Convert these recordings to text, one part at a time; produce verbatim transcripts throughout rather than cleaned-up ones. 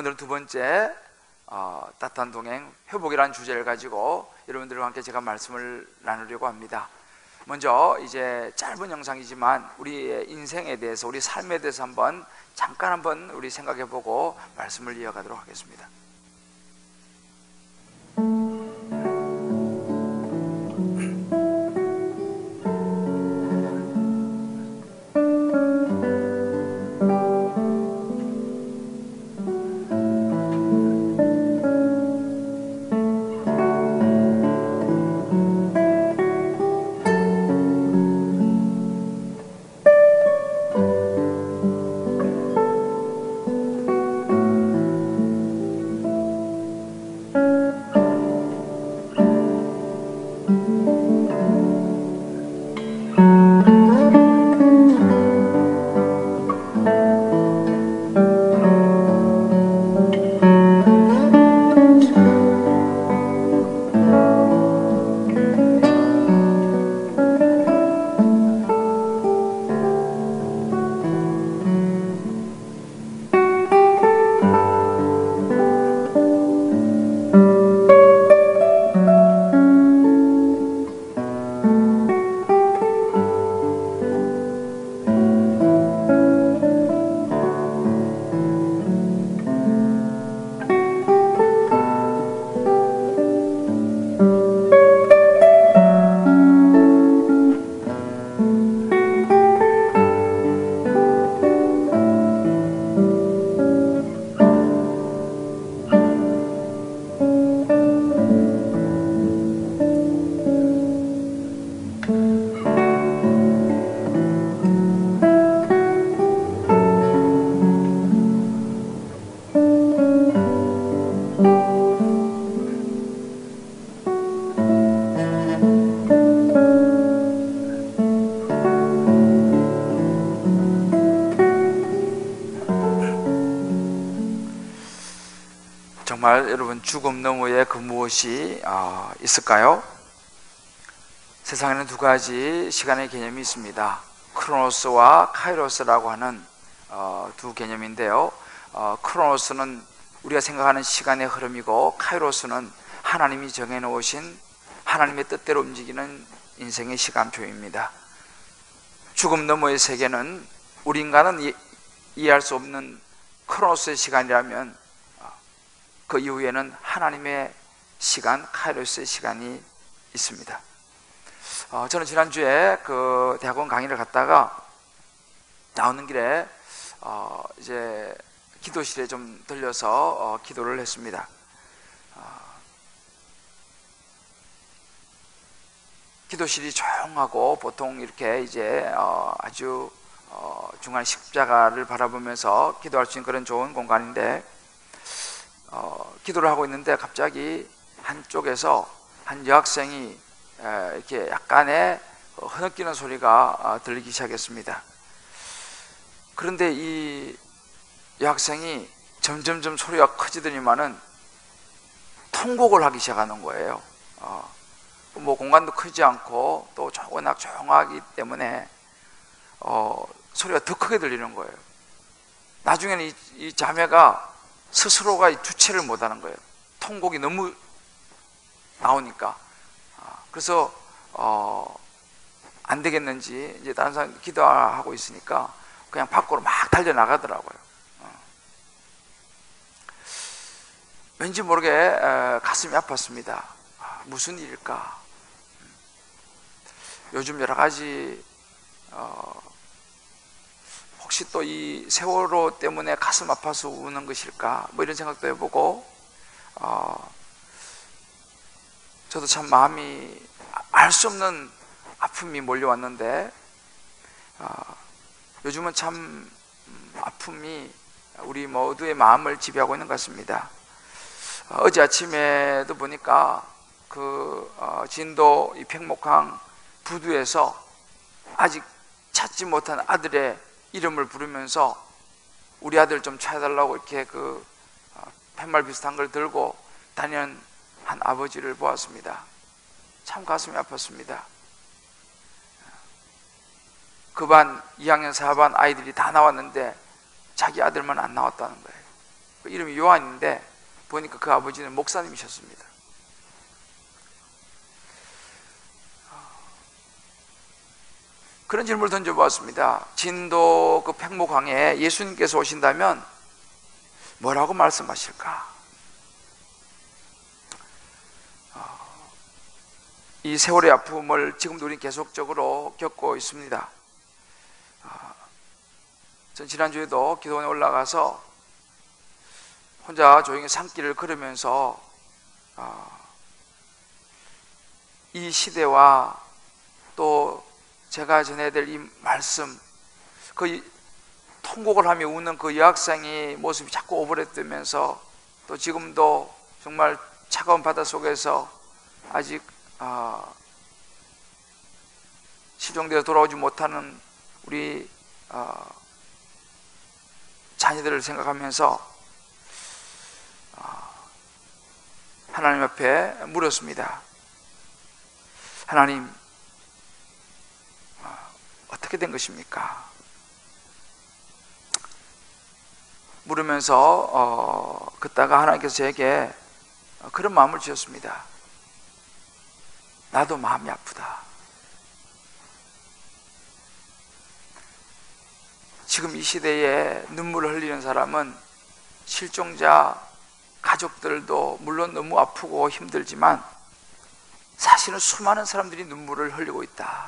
오늘 두 번째 어, 따뜻한 동행 회복이라는 주제를 가지고 여러분들과 함께 제가 말씀을 나누려고 합니다. 먼저 이제 짧은 영상이지만 우리의 인생에 대해서, 우리 삶에 대해서 한번 잠깐 한번 우리 생각해보고 말씀을 이어가도록 하겠습니다. 정말 여러분, 죽음 너머에 그 무엇이 어, 있을까요? 세상에는 두 가지 시간의 개념이 있습니다. 크로노스와 카이로스라고 하는 어, 두 개념인데요. 어, 크로노스는 우리가 생각하는 시간의 흐름이고, 카이로스는 하나님이 정해놓으신 하나님의 뜻대로 움직이는 인생의 시간표입니다. 죽음 너머의 세계는 우리 인간은 이, 이해할 수 없는 크로노스의 시간이라면, 그 이후에는 하나님의 시간, 카이로스의 시간이 있습니다. 어, 저는 지난주에 그 대학원 강의를 갔다가 나오는 길에 어, 이제 기도실에 좀 들려서 어, 기도를 했습니다. 어, 기도실이 조용하고, 보통 이렇게 이제 어, 아주 어, 중간 십자가를 바라보면서 기도할 수 있는 그런 좋은 공간인데, 어, 기도를 하고 있는데 갑자기 한쪽에서 한 여학생이 에, 이렇게 약간의 흐느끼는 소리가 어, 들리기 시작했습니다. 그런데 이 여학생이 점점점 소리가 커지더니만은 통곡을 하기 시작하는 거예요. 어, 뭐 공간도 크지 않고 또 워낙 조용하기 때문에 어, 소리가 더 크게 들리는 거예요. 나중에는 이, 이 자매가 스스로가 주체를 못하는 거예요. 통곡이 너무 나오니까. 그래서 어, 안 되겠는지 이제 다른 사람 기도하고 있으니까 그냥 밖으로 막 달려 나가더라고요. 어. 왠지 모르게 에, 가슴이 아팠습니다. 아, 무슨 일일까? 요즘 여러 가지 어, 혹시 또 이 세월호 때문에 가슴 아파서 우는 것일까? 뭐 이런 생각도 해보고, 어, 저도 참 마음이 알 수 없는 아픔이 몰려왔는데, 어, 요즘은 참 아픔이 우리 모두의 마음을 지배하고 있는 것 같습니다. 어, 어제 아침에도 보니까 그 어, 진도 이 백목항 부두에서 아직 찾지 못한 아들의 이름을 부르면서 우리 아들 좀 찾아달라고 이렇게 그 팻말 비슷한 걸 들고 다니는 한 아버지를 보았습니다. 참 가슴이 아팠습니다. 그 반 이 학년 사 반 아이들이 다 나왔는데 자기 아들만 안 나왔다는 거예요. 그 이름이 요한인데 보니까 그 아버지는 목사님이셨습니다. 그런 질문을 던져보았습니다. 진도 그 팽목항에 예수님께서 오신다면 뭐라고 말씀하실까? 이 세월의 아픔을 지금도 우리는 계속적으로 겪고 있습니다. 전 지난주에도 기도원에 올라가서 혼자 조용히 산길을 걸으면서 이 시대와 또 제가 전해야 될 이 말씀, 그 통곡을 하며 우는 그 여학생의 모습이 자꾸 오버랩되면서 또 지금도 정말 차가운 바다 속에서 아직 어, 실종되어 돌아오지 못하는 우리 어, 자녀들을 생각하면서 어, 하나님 앞에 물었습니다. 하나님, 어, 어떻게 된 것입니까? 물으면서 어, 그때가 하나님께서 제게 그런 마음을 주셨습니다. 나도 마음이 아프다. 지금 이 시대에 눈물을 흘리는 사람은 실종자 가족들도 물론 너무 아프고 힘들지만 사실은 수많은 사람들이 눈물을 흘리고 있다.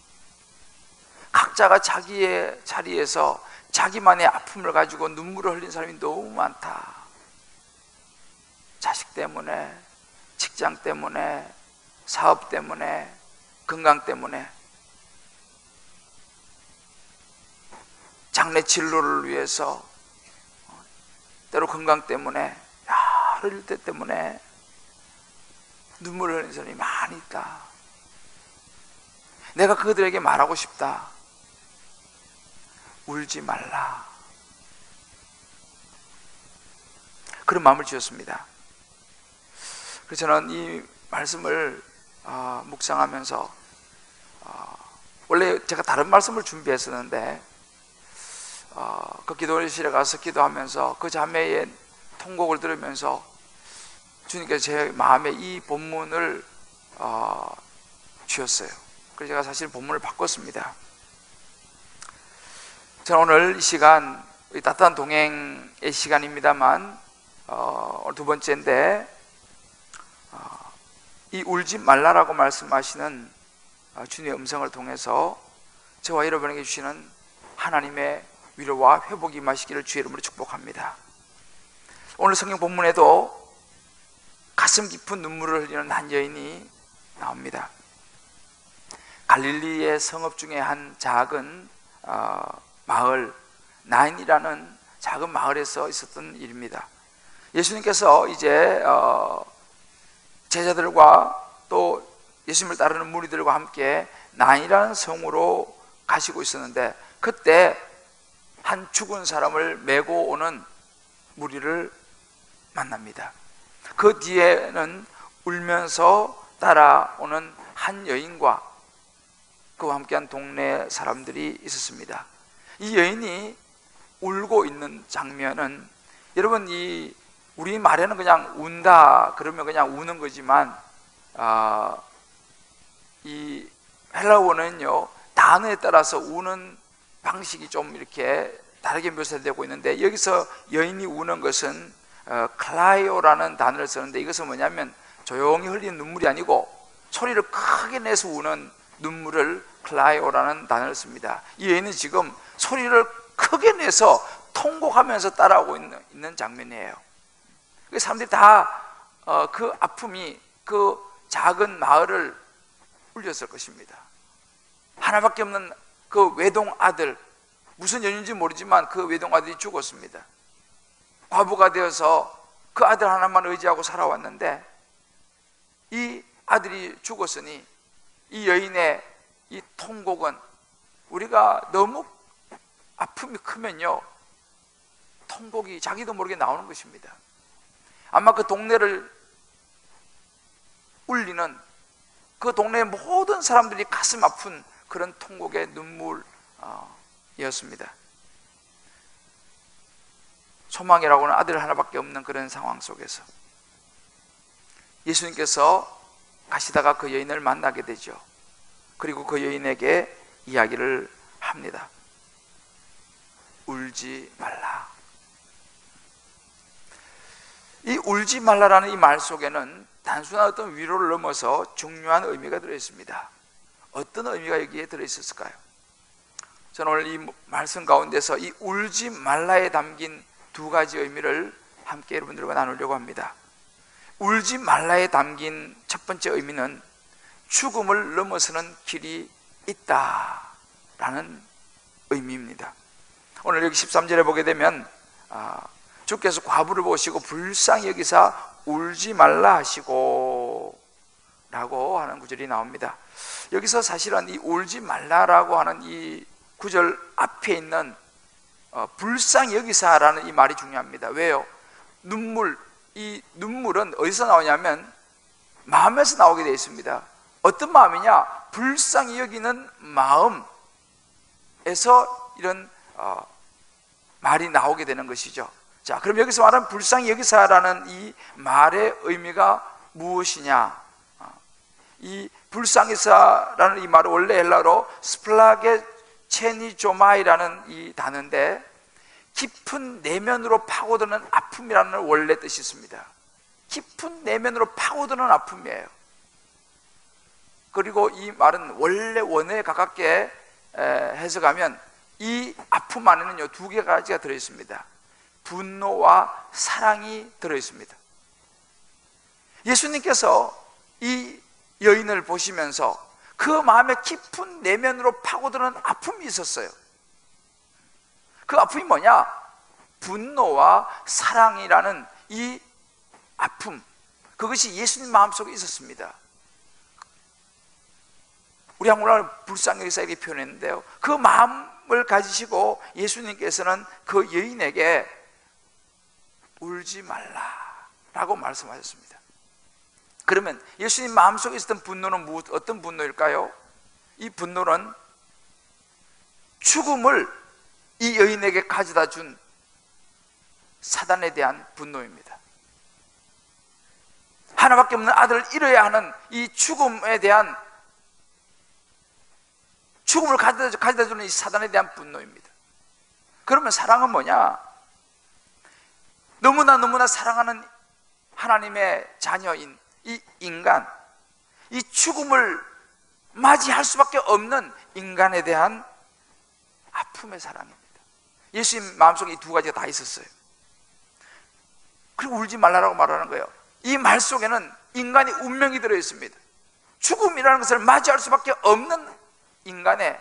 각자가 자기의 자리에서 자기만의 아픔을 가지고 눈물을 흘린 사람이 너무 많다. 자식 때문에, 직장 때문에, 사업 때문에, 건강 때문에, 장래 진로를 위해서, 때로 건강 때문에, 여러 일 때문에 눈물을 흘리는 사람이 많이 있다. 내가 그들에게 말하고 싶다. 울지 말라. 그런 마음을 주셨습니다. 그래서 저는 이 말씀을 어, 묵상하면서 어, 원래 제가 다른 말씀을 준비했었는데 어, 그 기도실에 가서 기도하면서 그 자매의 통곡을 들으면서 주님께서 제 마음에 이 본문을 어, 주셨어요. 그래서 제가 사실 본문을 바꿨습니다. 저는 오늘 이 시간 따뜻한 동행의 시간입니다만 어, 오늘 두 번째인데 어, 이 울지 말라라고 말씀하시는 어, 주님의 음성을 통해서 저와 여러분에게 주시는 하나님의 위로와 회복이 임하시기를 주의 이름으로 축복합니다. 오늘 성경 본문에도 가슴 깊은 눈물을 흘리는 한 여인이 나옵니다. 갈릴리의 성읍 중에 한 작은 어, 마을 나인이라는 작은 마을에서 있었던 일입니다. 예수님께서 이제 어, 제자들과 또 예수님을 따르는 무리들과 함께 나인이라는 성으로 가시고 있었는데 그때 한 죽은 사람을 메고 오는 무리를 만납니다. 그 뒤에는 울면서 따라오는 한 여인과 그와 함께한 동네 사람들이 있었습니다. 이 여인이 울고 있는 장면은 여러분 이 우리 말에는 그냥 운다 그러면 그냥 우는 거지만 아, 이 헬라어는요 단어에 따라서 우는 방식이 좀 이렇게 다르게 묘사되고 있는데 여기서 여인이 우는 것은 어, 클라이오라는 단어를 쓰는데 이것은 뭐냐면 조용히 흘리는 눈물이 아니고 소리를 크게 내서 우는 눈물을 클라이오라는 단어를 씁니다. 이 여인은 지금 소리를 크게 내서 통곡하면서 따라오고 있는, 있는 장면이에요. 사람들이 다 그 어, 아픔이 그 작은 마을을 울렸을 것입니다. 하나밖에 없는 그 외동 아들, 무슨 연유인지 모르지만 그 외동 아들이 죽었습니다. 과부가 되어서 그 아들 하나만 의지하고 살아왔는데 이 아들이 죽었으니 이 여인의 이 통곡은 우리가 너무 아픔이 크면요 통곡이 자기도 모르게 나오는 것입니다. 아마 그 동네를 울리는 그 동네의 모든 사람들이 가슴 아픈 그런 통곡의 눈물이었습니다. 소망이라고는 아들 하나밖에 없는 그런 상황 속에서 예수님께서 가시다가 그 여인을 만나게 되죠. 그리고 그 여인에게 이야기를 합니다. 울지 말라. 이 울지 말라라는 이 말 속에는 단순한 어떤 위로를 넘어서 중요한 의미가 들어있습니다. 어떤 의미가 여기에 들어있었을까요? 저는 오늘 이 말씀 가운데서 이 울지 말라에 담긴 두 가지 의미를 함께 여러분들과 나누려고 합니다. 울지 말라에 담긴 첫 번째 의미는 죽음을 넘어서는 길이 있다라는 의미입니다. 오늘 여기 십삼 절에 보게 되면 아, 주께서 과부를 보시고 불쌍히 여기사 울지 말라 하시고 라고 하는 구절이 나옵니다. 여기서 사실은 이 울지 말라라고 하는 이 구절 앞에 있는 어, 불쌍히 여기사라는 이 말이 중요합니다. 왜요? 눈물, 이 눈물은 어디서 나오냐면 마음에서 나오게 되어 있습니다. 어떤 마음이냐? 불쌍히 여기는 마음에서 이런 어, 말이 나오게 되는 것이죠. 자, 그럼 여기서 말하는 불쌍히 여기사라는 이 말의 의미가 무엇이냐? 이 불쌍히사라는 이 말은 원래 헬라어로 스플라게 체니조마이라는 이 단어인데 깊은 내면으로 파고드는 아픔이라는 원래 뜻이 있습니다. 깊은 내면으로 파고드는 아픔이에요. 그리고 이 말은 원래 원어에 가깝게 해석하면 이 아픔 안에는요 두 가지가 들어있습니다. 분노와 사랑이 들어있습니다. 예수님께서 이 여인을 보시면서 그 마음의 깊은 내면으로 파고드는 아픔이 있었어요. 그 아픔이 뭐냐? 분노와 사랑이라는 이 아픔, 그것이 예수님 마음속에 있었습니다. 우리 한국말로 불쌍히 여기사 이렇게 표현했는데요, 그 마음을 가지시고 예수님께서는 그 여인에게 울지 말라라고 말씀하셨습니다. 그러면 예수님 마음속에 있었던 분노는 무엇, 어떤 분노일까요? 이 분노는 죽음을 이 여인에게 가져다 준 사단에 대한 분노입니다. 하나밖에 없는 아들을 잃어야 하는 이 죽음에 대한, 죽음을 가져다, 가져다 주는 이 사단에 대한 분노입니다. 그러면 사랑은 뭐냐? 너무나 너무나 사랑하는 하나님의 자녀인 이 인간, 이 죽음을 맞이할 수밖에 없는 인간에 대한 아픔의 사랑입니다. 예수님 마음속에 이 두 가지가 다 있었어요. 그리고 울지 말라라고 말하는 거예요. 이 말 속에는 인간의 운명이 들어있습니다. 죽음이라는 것을 맞이할 수밖에 없는 인간의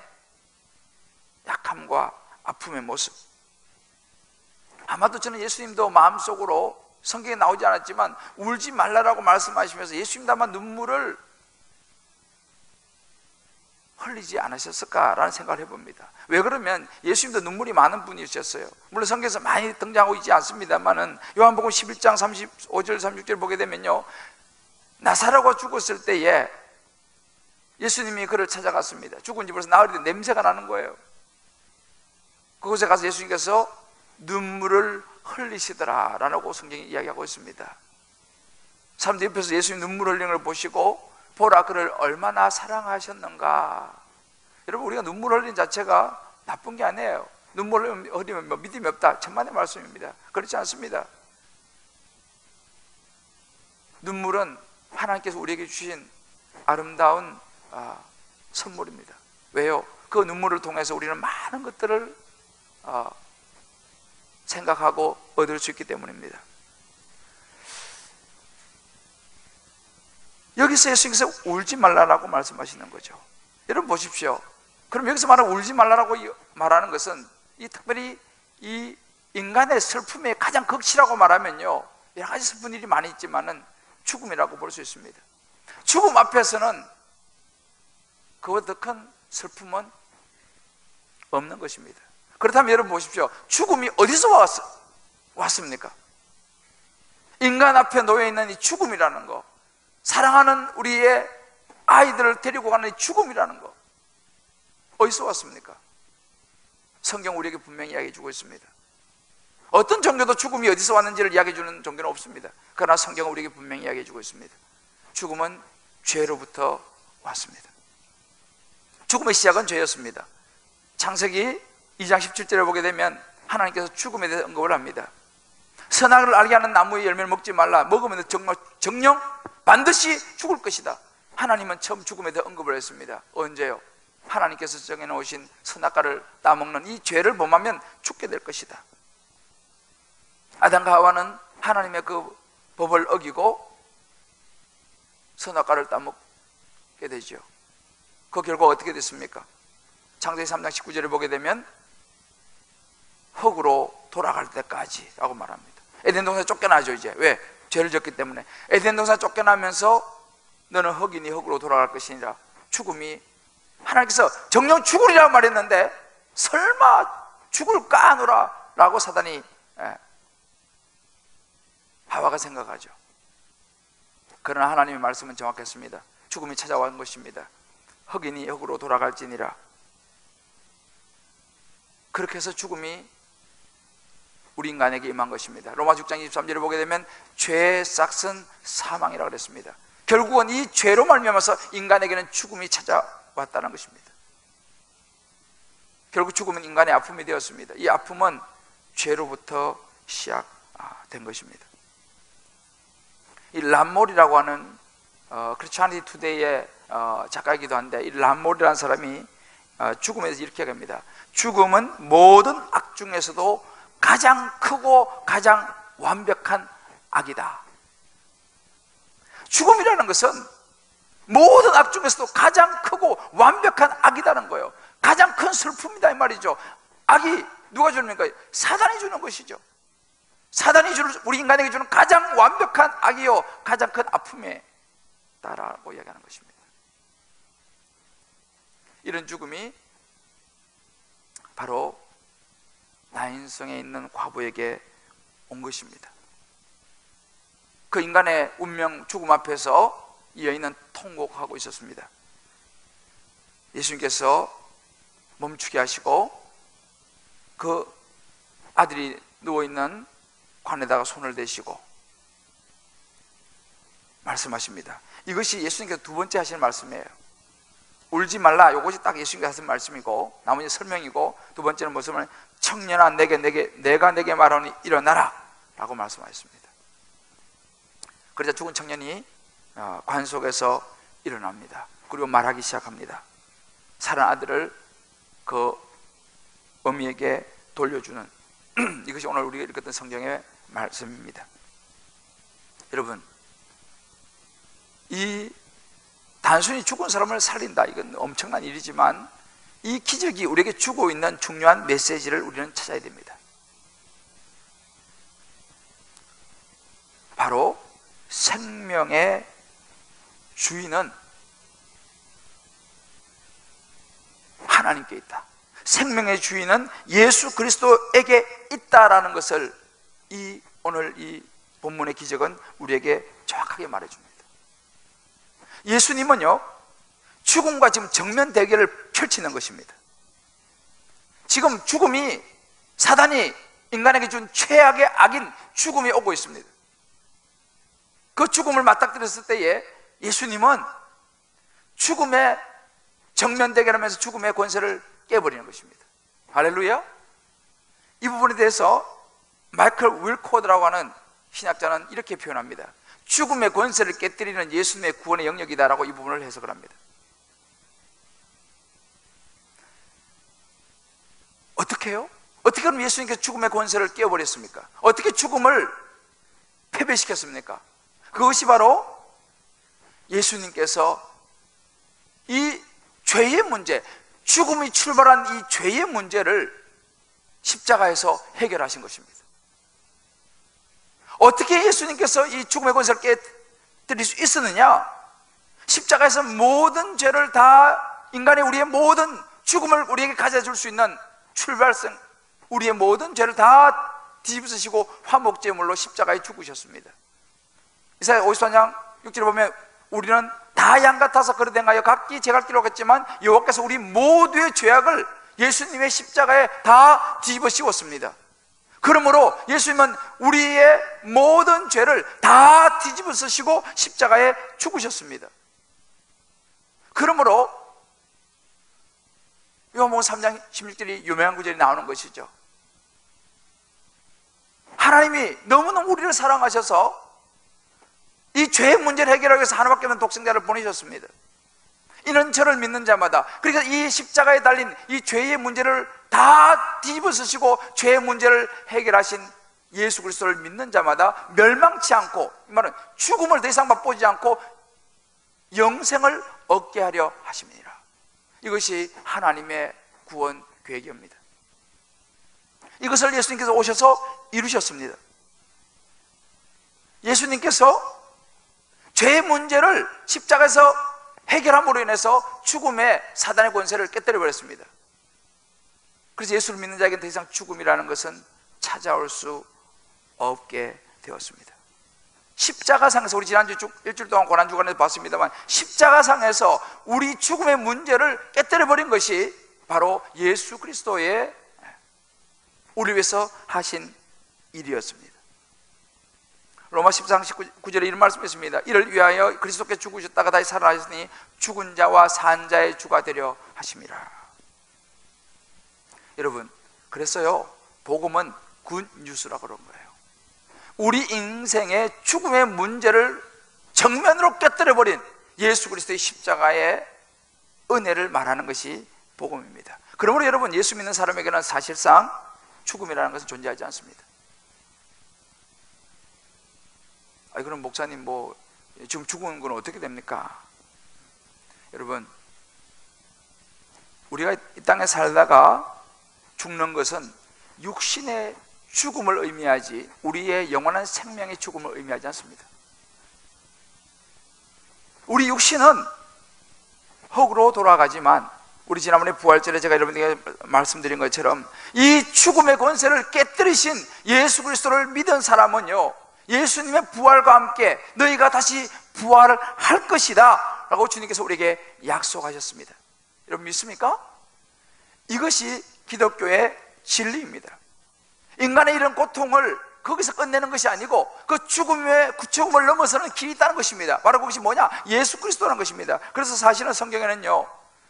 약함과 아픔의 모습. 아마도 저는 예수님도 마음속으로, 성경에 나오지 않았지만 울지 말라라고 말씀하시면서 예수님도 아마 눈물을 흘리지 않으셨을까라는 생각을 해봅니다. 왜 그러면 예수님도 눈물이 많은 분이셨어요. 물론 성경에서 많이 등장하고 있지 않습니다만은 요한복음 십일 장 삼십오 절 삼십육 절 보게 되면요, 나사로가 죽었을 때에 예수님이 그를 찾아갔습니다. 죽은 집에서 나으리 냄새가 나는 거예요. 그곳에 가서 예수님께서 눈물을 흘리시더라 라고 성경이 이야기하고 있습니다. 사람들 옆에서 예수님 눈물 흘리는 걸 보시고 보라 그를 얼마나 사랑하셨는가. 여러분, 우리가 눈물 흘리는 자체가 나쁜 게 아니에요. 눈물 흘리면 뭐 믿음이 없다, 천만의 말씀입니다. 그렇지 않습니다. 눈물은 하나님께서 우리에게 주신 아름다운 아, 선물입니다. 왜요? 그 눈물을 통해서 우리는 많은 것들을 아, 생각하고 얻을 수 있기 때문입니다. 여기서 예수님께서 울지 말라라고 말씀하시는 거죠. 여러분 보십시오. 그럼 여기서 말하는 울지 말라라고 말하는 것은 이 특별히 이 인간의 슬픔의 가장 극치라고 말하면요, 여러 가지 슬픈 일이 많이 있지만은 죽음이라고 볼 수 있습니다. 죽음 앞에서는 그보다 더 큰 슬픔은 없는 것입니다. 그렇다면 여러분 보십시오. 죽음이 어디서 왔, 왔습니까? 인간 앞에 놓여있는 이 죽음이라는 거, 사랑하는 우리의 아이들을 데리고 가는 이 죽음이라는 거, 어디서 왔습니까? 성경 우리에게 분명히 이야기해 주고 있습니다. 어떤 종교도 죽음이 어디서 왔는지를 이야기해 주는 종교는 없습니다. 그러나 성경은 우리에게 분명히 이야기해 주고 있습니다. 죽음은 죄로부터 왔습니다. 죽음의 시작은 죄였습니다. 창세기 이 장 십칠 절을 보게 되면 하나님께서 죽음에 대해서 언급을 합니다. 선악을 알게 하는 나무의 열매를 먹지 말라. 먹으면 정말 정령 반드시 죽을 것이다. 하나님은 처음 죽음에 대해 언급을 했습니다. 언제요? 하나님께서 정해놓으신 선악과를 따먹는 이 죄를 범하면 죽게 될 것이다. 아담과 하와는 하나님의 그 법을 어기고 선악과를 따먹게 되죠. 그 결과 어떻게 됐습니까? 창세기 삼 장 십구 절을 보게 되면 흙으로 돌아갈 때까지 라고 말합니다. 에덴 동산에 쫓겨나죠. 이제 왜? 죄를 졌기 때문에. 에덴 동산에 쫓겨나면서 너는 흙이니 흙으로 돌아갈 것이니라. 죽음이, 하나님께서 정령 죽으리라고 말했는데 설마 죽을까 하노라 라고 사단이, 예, 하와가 생각하죠. 그러나 하나님의 말씀은 정확했습니다. 죽음이 찾아온 것입니다. 흙이니 흙으로 돌아갈지니라. 그렇게 해서 죽음이 우리 인간에게 임한 것입니다. 로마 육 장 이십삼 절을 보게 되면 죄의 싹은 사망이라고 그랬습니다. 결국은 이 죄로 말미암아서 인간에게는 죽음이 찾아왔다는 것입니다. 결국 죽음은 인간의 아픔이 되었습니다. 이 아픔은 죄로부터 시작된 것입니다. 이 람몰이라고 하는 어, 크리스찬리티 투데이의 어, 작가이기도 한데, 이 람몰이라는 사람이 어, 죽음에 대해서 이렇게 얘기합니다. 죽음은 모든 악 중에서도 가장 크고 가장 완벽한 악이다. 죽음이라는 것은 모든 악 중에서도 가장 크고 완벽한 악이라는 거예요. 가장 큰 슬픔이다 이 말이죠. 악이 누가 주는가? 사단이 주는 것이죠. 사단이 주는, 우리 인간에게 주는 가장 완벽한 악이요 가장 큰 아픔이다라고 이야기하는 것입니다. 이런 죽음이 바로 나인성에 있는 과부에게 온 것입니다. 그 인간의 운명 죽음 앞에서 이 여인은 통곡하고 있었습니다. 예수님께서 멈추게 하시고 그 아들이 누워있는 관에다가 손을 대시고 말씀하십니다. 이것이 예수님께서 두 번째 하시는 말씀이에요. 울지 말라, 이것이 딱 예수님께서 하신 말씀이고, 나머지 설명이고, 두 번째는 무슨, 청년아 내게 내게 내가 내게 말하니 일어나라 라고 말씀하셨습니다. 그러자 죽은 청년이 관 속에서 일어납니다. 그리고 말하기 시작합니다. 살은 아들을 그 어미에게 돌려주는 이것이 오늘 우리가 읽었던 성경의 말씀입니다. 여러분, 이 단순히 죽은 사람을 살린다, 이건 엄청난 일이지만 이 기적이 우리에게 주고 있는 중요한 메시지를 우리는 찾아야 됩니다. 바로 생명의 주인은 하나님께 있다. 생명의 주인은 예수 그리스도에게 있다라는 것을 이 오늘 이 본문의 기적은 우리에게 정확하게 말해줍니다. 예수님은요, 죽음과 지금 정면 대결을 펼치는 것입니다. 지금 죽음이, 사단이 인간에게 준 최악의 악인 죽음이 오고 있습니다. 그 죽음을 맞닥뜨렸을 때에 예수님은 죽음의 정면 대결하면서 죽음의 권세를 깨버리는 것입니다. 할렐루야. 이 부분에 대해서 마이클 윌코드라고 하는 신학자는 이렇게 표현합니다. 죽음의 권세를 깨뜨리는 예수님의 구원의 영역이다라고 이 부분을 해석을 합니다. 어떻게 해요? 어떻게 그럼 예수님께서 죽음의 권세를 깨어버렸습니까? 어떻게 죽음을 패배시켰습니까? 그것이 바로 예수님께서 이 죄의 문제, 죽음이 출발한 이 죄의 문제를 십자가에서 해결하신 것입니다. 어떻게 예수님께서 이 죽음의 권세를 깨뜨릴 수 있었느냐? 십자가에서 모든 죄를 다, 인간의 우리의 모든 죽음을 우리에게 가져줄 수 있는 출발선, 우리의 모든 죄를 다 뒤집으시고 화목제물로 십자가에 죽으셨습니다. 이사야 오십사 장 육 절에 보면 우리는 다 양 같아서 그릇 행하여 각기 제갈 길로 갔지만 여호와께서 우리 모두의 죄악을 예수님의 십자가에 다 뒤집어 씌웠습니다. 그러므로 예수님은 우리의 모든 죄를 다 뒤집어 쓰시고 십자가에 죽으셨습니다. 그러므로 요한복음 삼 장 십육 절이 유명한 구절이 나오는 것이죠. 하나님이 너무너무 우리를 사랑하셔서 이 죄의 문제를 해결하기 위해서 하나밖에 없는 독생자를 보내셨습니다. 이는 저를 믿는 자마다, 그러니까 이 십자가에 달린 이 죄의 문제를 다 뒤집어 쓰시고 죄의 문제를 해결하신 예수 그리스도를 믿는 자마다 멸망치 않고, 이 말은 죽음을 더 이상 맛보지 않고 영생을 얻게 하려 하심이니라. 이것이 하나님의 구원 계획입니다. 이것을 예수님께서 오셔서 이루셨습니다. 예수님께서 죄의 문제를 십자가에서 해결함으로 인해서 죽음의 사단의 권세를 깨뜨려 버렸습니다. 그래서 예수를 믿는 자에게는 더 이상 죽음이라는 것은 찾아올 수 없게 되었습니다. 십자가상에서, 우리 지난주 쭉 일주일 동안 고난주간에서 봤습니다만, 십자가상에서 우리 죽음의 문제를 깨뜨려 버린 것이 바로 예수 그리스도의 우리 위해서 하신 일이었습니다. 로마 십사 장 십구 절에 이런 말씀이 있습니다. 이를 위하여 그리스도께 죽으셨다가 다시 살아나셨으니 죽은 자와 산 자의 주가 되려 하심이라. 여러분, 그래서요, 복음은 굿 뉴스라고 그런 거예요. 우리 인생의 죽음의 문제를 정면으로 깨뜨려버린 예수 그리스도의 십자가의 은혜를 말하는 것이 복음입니다. 그러므로 여러분, 예수 믿는 사람에게는 사실상 죽음이라는 것은 존재하지 않습니다. 아니, 그럼 목사님 뭐 지금 죽은 건 어떻게 됩니까? 여러분, 우리가 이 땅에 살다가 죽는 것은 육신의 죽음을 의미하지 우리의 영원한 생명의 죽음을 의미하지 않습니다. 우리 육신은 흙으로 돌아가지만, 우리 지난번에 부활절에 제가 여러분에게 말씀드린 것처럼 이 죽음의 권세를 깨뜨리신 예수 그리스도를 믿은 사람은요, 예수님의 부활과 함께 너희가 다시 부활을 할 것이다 라고 주님께서 우리에게 약속하셨습니다. 여러분 믿습니까? 이것이 기독교의 진리입니다. 인간의 이런 고통을 거기서 끝내는 것이 아니고 그 죽음의 그 죽음을 넘어서는 길이 있다는 것입니다. 바로 그것이 뭐냐? 예수 그리스도라는 것입니다. 그래서 사실은 성경에는요,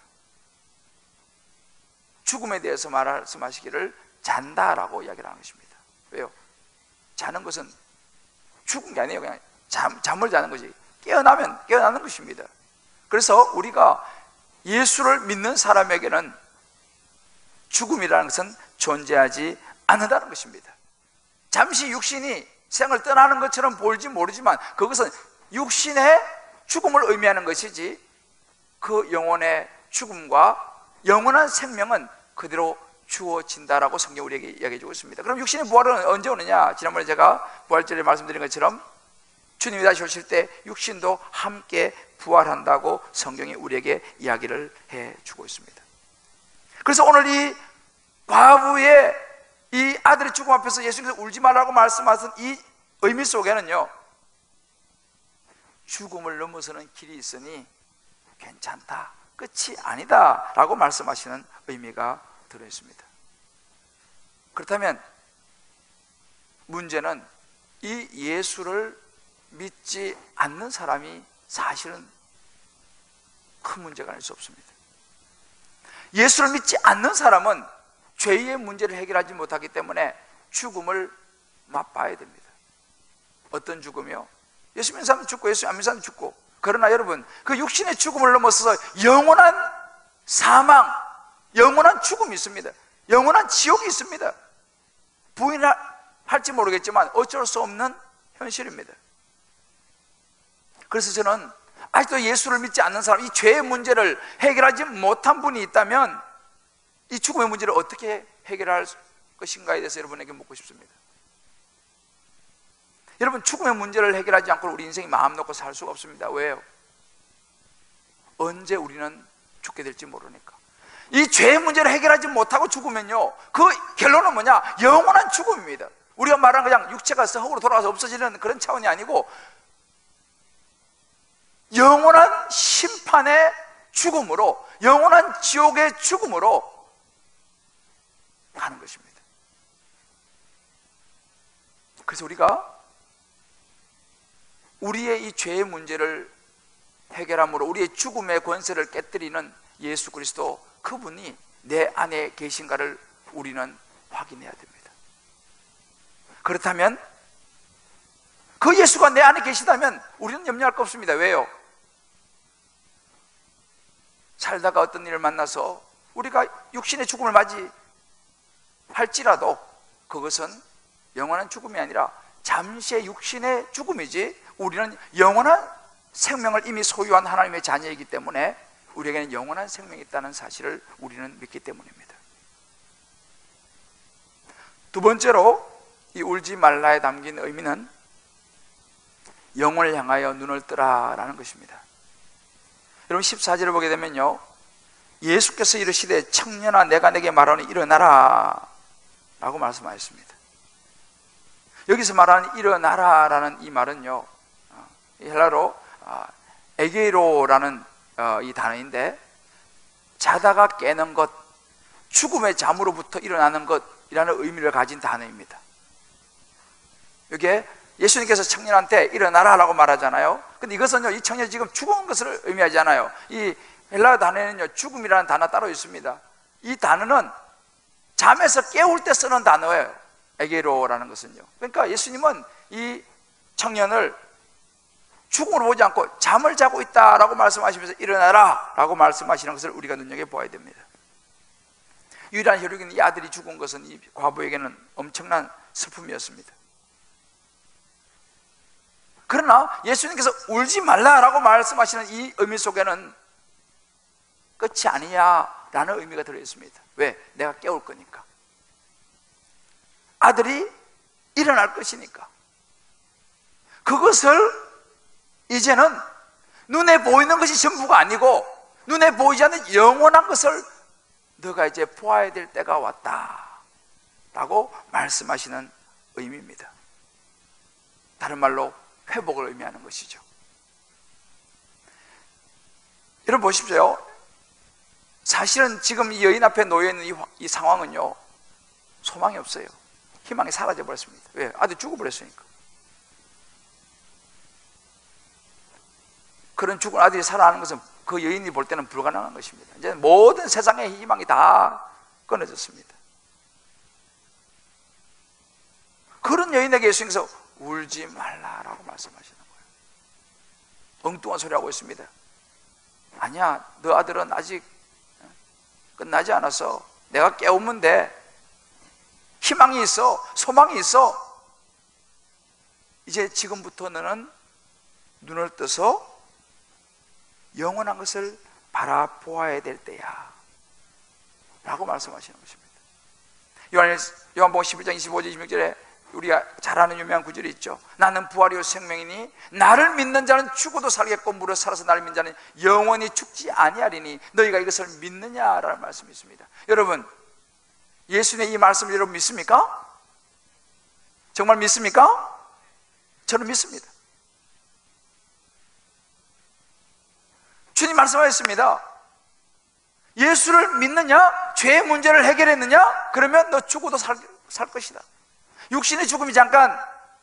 죽음에 대해서 말씀하시기를 잔다라고 이야기를 하는 것입니다. 왜요? 자는 것은 죽은 게 아니에요. 그냥 잠, 잠을 자는 거지. 깨어나면 깨어나는 것입니다. 그래서 우리가 예수를 믿는 사람에게는 죽음이라는 것은 존재하지 않는다는 것입니다. 잠시 육신이 생을 떠나는 것처럼 보일지 모르지만 그것은 육신의 죽음을 의미하는 것이지 그 영혼의 죽음과 영원한 생명은 그대로 주어진다라고 성경 우리에게 이야기해 주고 있습니다. 그럼 육신의 부활은 언제 오느냐? 지난번에 제가 부활절에 말씀드린 것처럼 주님이 다시 오실 때 육신도 함께 부활한다고 성경이 우리에게 이야기를 해 주고 있습니다. 그래서 오늘 이 과부의 이 아들의 죽음 앞에서 예수님께서 울지 말라고 말씀하신 이 의미 속에는요, 죽음을 넘어서는 길이 있으니 괜찮다, 끝이 아니다 라고 말씀하시는 의미가 들어있습니다. 그렇다면 문제는 이 예수를 믿지 않는 사람이 사실은 큰 문제가 아닐 수 없습니다. 예수를 믿지 않는 사람은 죄의 문제를 해결하지 못하기 때문에 죽음을 맛봐야 됩니다. 어떤 죽음이요? 예수 믿는 사람도 죽고 예수 안 믿는 사람도 죽고. 그러나 여러분, 그 육신의 죽음을 넘어서서 영원한 사망, 영원한 죽음이 있습니다. 영원한 지옥이 있습니다. 부인할지 모르겠지만 어쩔 수 없는 현실입니다. 그래서 저는 아직도 예수를 믿지 않는 사람, 이 죄의 문제를 해결하지 못한 분이 있다면 이 죽음의 문제를 어떻게 해결할 것인가에 대해서 여러분에게 묻고 싶습니다. 여러분, 죽음의 문제를 해결하지 않고 우리 인생이 마음 놓고 살 수가 없습니다. 왜요? 언제 우리는 죽게 될지 모르니까. 이 죄의 문제를 해결하지 못하고 죽으면요, 그 결론은 뭐냐? 영원한 죽음입니다. 우리가 말하는 그냥 육체가 흙으로 돌아가서 없어지는 그런 차원이 아니고 영원한 심판의 죽음으로, 영원한 지옥의 죽음으로 가는 것입니다. 그래서 우리가 우리의 이 죄의 문제를 해결함으로 우리의 죽음의 권세를 깨뜨리는 예수 그리스도, 그분이 내 안에 계신가를 우리는 확인해야 됩니다. 그렇다면 그 예수가 내 안에 계시다면 우리는 염려할 거 없습니다. 왜요? 살다가 어떤 일을 만나서 우리가 육신의 죽음을 맞이할지라도 그것은 영원한 죽음이 아니라 잠시의 육신의 죽음이지, 우리는 영원한 생명을 이미 소유한 하나님의 자녀이기 때문에 우리에게는 영원한 생명이 있다는 사실을 우리는 믿기 때문입니다. 두 번째로 이 울지 말라에 담긴 의미는 영혼을 향하여 눈을 뜨라 라는 것입니다. 여러분 십사 절을 보게 되면요, 예수께서 이르시되 청년아 내가 내게 말하니 일어나라 라고 말씀하셨습니다. 여기서 말하는 일어나라 라는 이 말은요, 헬라로 에게로라는 이 단어인데, 자다가 깨는 것, 죽음의 잠으로부터 일어나는 것이라는 의미를 가진 단어입니다. 여기에 예수님께서 청년한테 일어나라 라고 말하잖아요. 근데 이것은요, 이 청년이 지금 죽은 것을 의미하지 않아요. 이 헬라 단어에는요, 죽음이라는 단어 따로 있습니다. 이 단어는 잠에서 깨울 때 쓰는 단어예요. 에게로라는 것은요. 그러니까 예수님은 이 청년을 죽음으로 보지 않고 잠을 자고 있다라고 말씀하시면서 일어나라 라고 말씀하시는 것을 우리가 눈여겨보아야 됩니다. 유일한 혈육인 이 아들이 죽은 것은 이 과부에게는 엄청난 슬픔이었습니다. 그러나 예수님께서 울지 말라라고 말씀하시는 이 의미 속에는 끝이 아니냐라는 의미가 들어있습니다. 왜? 내가 깨울 거니까. 아들이 일어날 것이니까. 그것을 이제는 눈에 보이는 것이 전부가 아니고 눈에 보이지 않는 영원한 것을 너가 이제 보아야 될 때가 왔다 라고 말씀하시는 의미입니다. 다른 말로 회복을 의미하는 것이죠. 여러분 보십시오. 사실은 지금 이 여인 앞에 놓여있는 이, 이 상황은요, 소망이 없어요. 희망이 사라져 버렸습니다. 왜? 아들 죽어버렸으니까. 그런 죽은 아들이 살아나는 것은 그 여인이 볼 때는 불가능한 것입니다. 이제 모든 세상의 희망이 다 끊어졌습니다. 그런 여인에게 예수님께서 울지 말라라고 말씀하시는 거예요. 엉뚱한 소리 하고 있습니다. 아니야, 너 아들은 아직 끝나지 않았어. 내가 깨우면 돼. 희망이 있어. 소망이 있어. 이제 지금부터 너는 눈을 떠서 영원한 것을 바라보아야 될 때야 라고 말씀하시는 것입니다. 요한, 요한복음 십일 장 이십오 절 이십육 절에 우리가 잘 아는 유명한 구절이 있죠. 나는 부활이요 생명이니 나를 믿는 자는 죽어도 살겠고 무릇 살아서 나를 믿는 자는 영원히 죽지 아니하리니 너희가 이것을 믿느냐라는 말씀이 있습니다. 여러분, 예수님의 이 말씀을 여러분 믿습니까? 정말 믿습니까? 저는 믿습니다. 주님 말씀하셨습니다. 예수를 믿느냐? 죄의 문제를 해결했느냐? 그러면 너 죽어도 살, 살 것이다. 육신의 죽음이 잠깐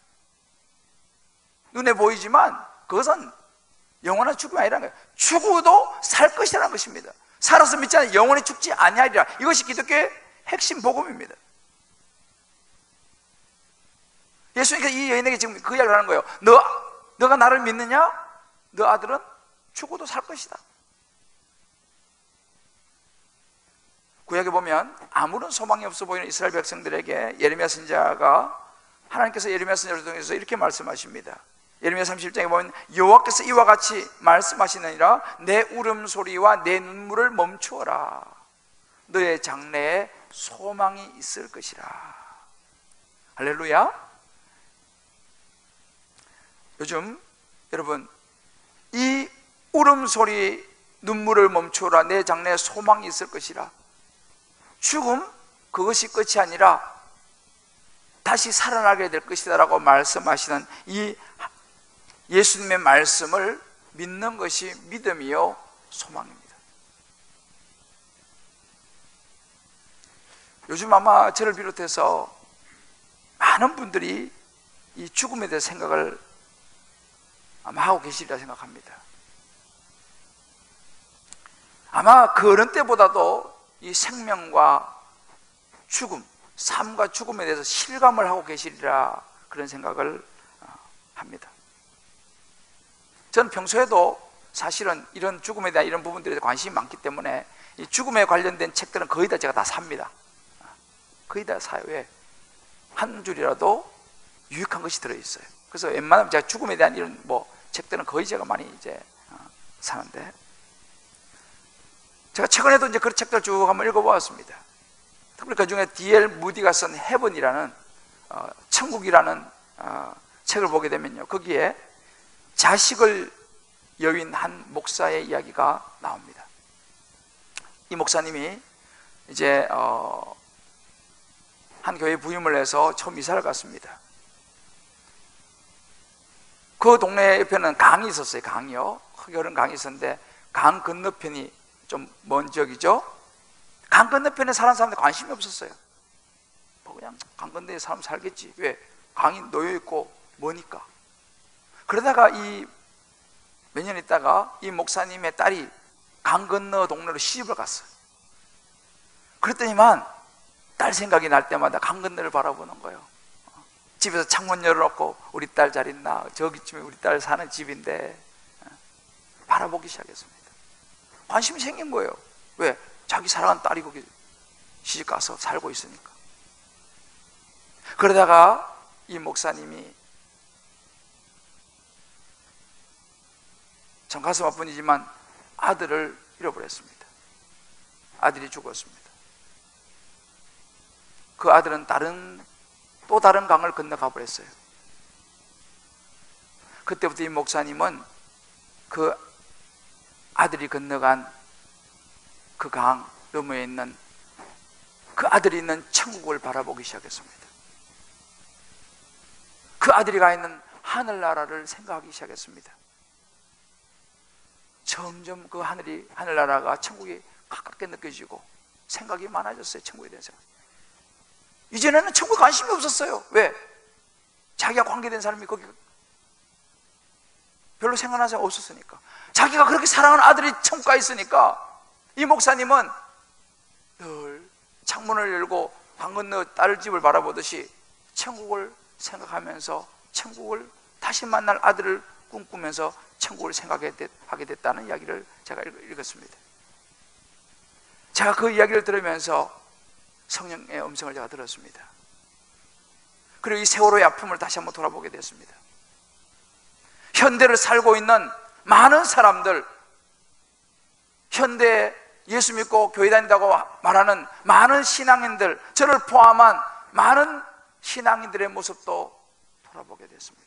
눈에 보이지만 그것은 영원한 죽음이 아니라는 거예요. 죽어도 살 것이라는 것입니다. 살아서 믿지 않으면 영원히 죽지 아니하리라. 이것이 기독교의 핵심 복음입니다. 예수님께서 이 여인에게 지금 그 이야기를 하는 거예요. 너, 너가 나를 믿느냐? 너 아들은 죽어도 살 것이다. 구약에 보면 아무런 소망이 없어 보이는 이스라엘 백성들에게 예레미야 선지자가, 하나님께서 예레미야 선지자를 통해서 이렇게 말씀하십니다. 예레미야 삼십일 장에 보면 여호와께서 이와 같이 말씀하시느니라 내 울음소리와 내 눈물을 멈추어라. 너의 장래에 소망이 있을 것이라. 할렐루야. 요즘 여러분 이 울음소리, 눈물을 멈추어라. 내 장래에 소망이 있을 것이라. 죽음, 그것이 끝이 아니라 다시 살아나게 될 것이다 라고 말씀하시는 이 예수님의 말씀을 믿는 것이 믿음이요 소망입니다. 요즘 아마 저를 비롯해서 많은 분들이 이 죽음에 대해서 생각을 아마 하고 계시리라 생각합니다. 아마 그 어느 때보다도 이 생명과 죽음, 삶과 죽음에 대해서 실감을 하고 계시리라 그런 생각을 합니다. 저는 평소에도 사실은 이런 죽음에 대한 이런 부분들에 관심이 많기 때문에 이 죽음에 관련된 책들은 거의 다 제가 다 삽니다. 거의 다 사요. 왜? 한 줄이라도 유익한 것이 들어있어요. 그래서 웬만하면 제가 죽음에 대한 이런 뭐 책들은 거의 제가 많이 이제 사는데, 제가 최근에도 이제 그런 책들 쭉 한번 읽어보았습니다. 특히 그 중에 디 엘 무디가 쓴 헤븐이라는 어, 천국이라는 어, 책을 보게 되면요, 거기에 자식을 여윈 한 목사의 이야기가 나옵니다. 이 목사님이 이제 어, 한 교회 부임을 해서 처음 이사를 갔습니다. 그 동네 옆에는 강이 있었어요. 강이요. 크게 흐른 강이 있었는데 강 건너편이 좀 먼 지역이죠. 강 건너편에 사는 사람들 관심이 없었어요. 뭐 그냥 강 건너에 사람 살겠지. 왜? 강이 놓여 있고 머니까. 그러다가 이 몇 년 있다가 이 목사님의 딸이 강 건너 동네로 시집을 갔어요. 그랬더니만 딸 생각이 날 때마다 강 건너를 바라보는 거예요. 집에서 창문 열어놓고 우리 딸 잘 있나? 저기쯤에 우리 딸 사는 집인데 바라보기 시작했습니다. 관심이 생긴 거예요. 왜? 자기 사랑하는 딸이 거기 시집 가서 살고 있으니까. 그러다가 이 목사님이 참 가슴 아픈 일이지만 아들을 잃어버렸습니다. 아들이 죽었습니다. 그 아들은 다른 또 다른 강을 건너가 버렸어요. 그때부터 이 목사님은 그 아들이 건너간 그 강 너머에 있는 그 아들이 있는 천국을 바라보기 시작했습니다. 그 아들이 가 있는 하늘나라를 생각하기 시작했습니다. 점점 그 하늘이, 하늘나라가 천국이 가깝게 느껴지고 생각이 많아졌어요. 천국에 대한 생각. 이전에는 천국에 관심이 없었어요. 왜? 자기가 관계된 사람이 거기 별로 생각나는 사람이 없었으니까. 자기가 그렇게 사랑하는 아들이 천국 가 있으니까 이 목사님은 늘 창문을 열고 강 건너 딸 집을 바라보듯이 천국을 생각하면서 천국을 다시 만날 아들을 꿈꾸면서 천국을 생각하게 됐다는 이야기를 제가 읽었습니다. 제가 그 이야기를 들으면서 성령의 음성을 제가 들었습니다. 그리고 이 세월호의 아픔을 다시 한번 돌아보게 됐습니다. 현대를 살고 있는 많은 사람들, 현대에 예수 믿고 교회 다닌다고 말하는 많은 신앙인들, 저를 포함한 많은 신앙인들의 모습도 돌아보게 됐습니다.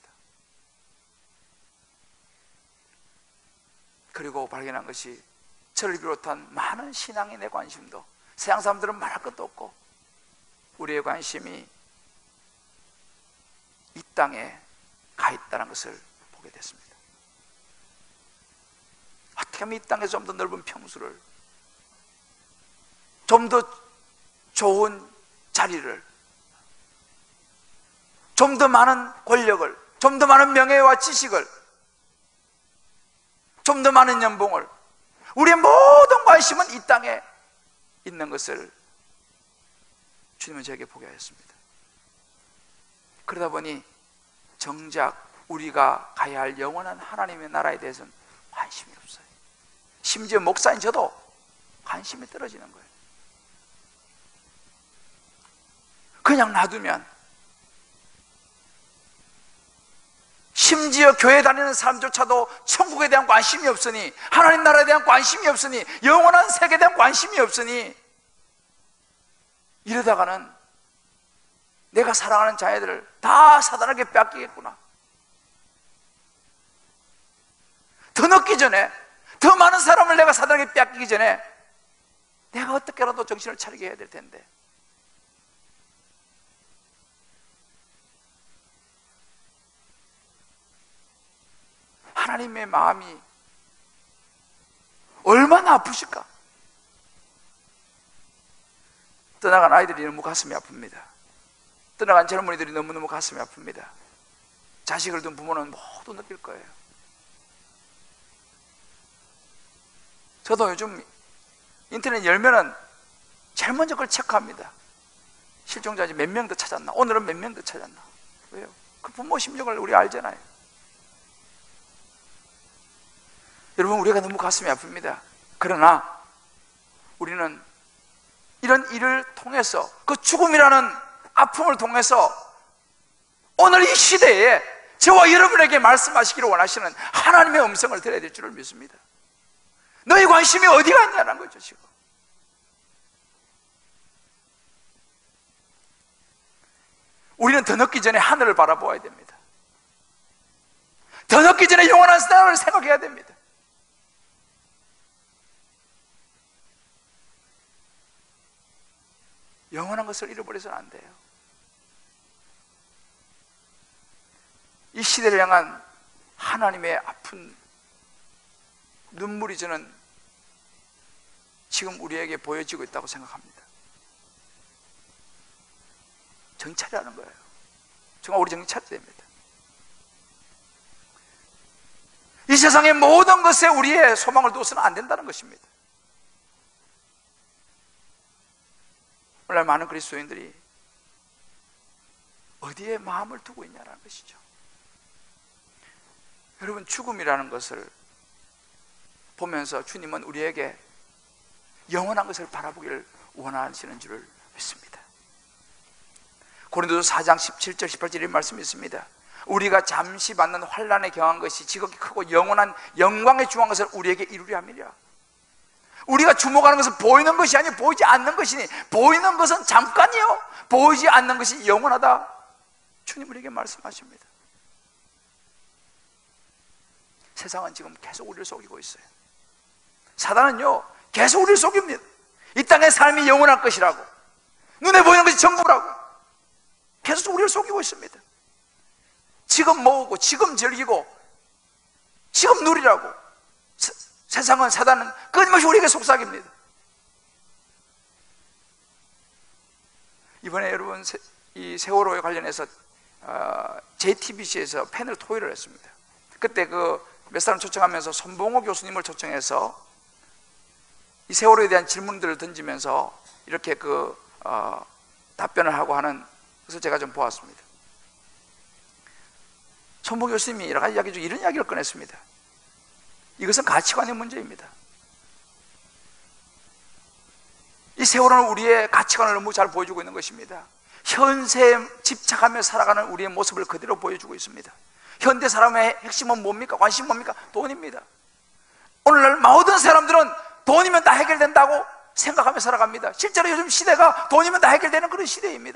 그리고 발견한 것이 저를 비롯한 많은 신앙인의 관심도, 세상 사람들은 말할 것도 없고 우리의 관심이 이 땅에 가 있다는 것을 보게 됐습니다. 어떻게 하면 이 땅에서 좀 더 넓은 평수를, 좀 더 좋은 자리를, 좀 더 많은 권력을, 좀 더 많은 명예와 지식을, 좀 더 많은 연봉을, 우리의 모든 관심은 이 땅에 있는 것을 주님은 저에게 보게 하였습니다. 그러다 보니 정작 우리가 가야 할 영원한 하나님의 나라에 대해서는 관심이 없어요. 심지어 목사인 저도 관심이 떨어지는 거예요. 그냥 놔두면, 심지어 교회 다니는 사람조차도 천국에 대한 관심이 없으니, 하나님 나라에 대한 관심이 없으니, 영원한 세계에 대한 관심이 없으니, 이러다가는 내가 사랑하는 자녀들을 다 사단에게 뺏기겠구나. 더 늦기 전에, 더 많은 사람을 내가 사단에게 뺏기기 전에 내가 어떻게라도 정신을 차리게 해야 될 텐데, 하나님의 마음이 얼마나 아프실까? 떠나간 아이들이 너무 가슴이 아픕니다. 떠나간 젊은이들이 너무너무 가슴이 아픕니다. 자식을 둔 부모는 모두 느낄 거예요. 저도 요즘 인터넷 열면은 제일 먼저 그걸 체크합니다. 실종자지 몇 명 더 찾았나? 오늘은 몇 명 더 찾았나? 왜요? 그 부모 심정을 우리 알잖아요. 여러분, 우리가 너무 가슴이 아픕니다. 그러나 우리는 이런 일을 통해서, 그 죽음이라는 아픔을 통해서 오늘 이 시대에 저와 여러분에게 말씀하시기를 원하시는 하나님의 음성을 들어야 될 줄을 믿습니다. 너희 관심이 어디가 있냐는 거죠. 지금 우리는 더 늦기 전에 하늘을 바라보아야 됩니다. 더 늦기 전에 영원한 나라를 생각해야 됩니다. 영원한 것을 잃어버려서는 안 돼요. 이 시대를 향한 하나님의 아픈 눈물이 저는 지금 우리에게 보여지고 있다고 생각합니다. 정찰하는 거예요. 정말 우리 정신 차려야 됩니다. 이 세상의 모든 것에 우리의 소망을 두어서는 안 된다는 것입니다. 오늘날 많은 그리스도인들이 어디에 마음을 두고 있냐는 것이죠. 여러분, 죽음이라는 것을 보면서 주님은 우리에게 영원한 것을 바라보기를 원하시는 줄을 믿습니다. 고린도서 사 장 십칠 절 십팔 절의 말씀이 있습니다. 우리가 잠시 받는 환난에 경한 것이 지극히 크고 영원한 영광에 중한 것을 우리에게 이루려 함이라. 우리가 주목하는 것은 보이는 것이 아니요 보이지 않는 것이니, 보이는 것은 잠깐이요 보이지 않는 것이 영원하다. 주님 우리에게 말씀하십니다. 세상은 지금 계속 우리를 속이고 있어요. 사단은요 계속 우리를 속입니다. 이 땅의 삶이 영원할 것이라고, 눈에 보이는 것이 전부라고 계속 우리를 속이고 있습니다. 지금 모으고 지금 즐기고 지금 누리라고 세, 세상은, 사단은 끊임없이 우리에게 속삭입니다. 이번에 여러분 세, 이 세월호에 관련해서 어, 제이티비씨에서 패널 토의를 했습니다. 그때 그 몇 사람 초청하면서 손봉호 교수님을 초청해서 이 세월호에 대한 질문들을 던지면서 이렇게 그 어, 답변을 하고 하는 것을 제가 좀 보았습니다. 손봉호 교수님이 여러 가지 이야기 중 이런 이야기를 꺼냈습니다. 이것은 가치관의 문제입니다. 이 세월호는 우리의 가치관을 너무 잘 보여주고 있는 것입니다. 현세에 집착하며 살아가는 우리의 모습을 그대로 보여주고 있습니다. 현대 사람의 핵심은 뭡니까? 관심은 뭡니까? 돈입니다. 오늘날 모든 사람들은 돈이면 다 해결된다고 생각하며 살아갑니다. 실제로 요즘 시대가 돈이면 다 해결되는 그런 시대입니다.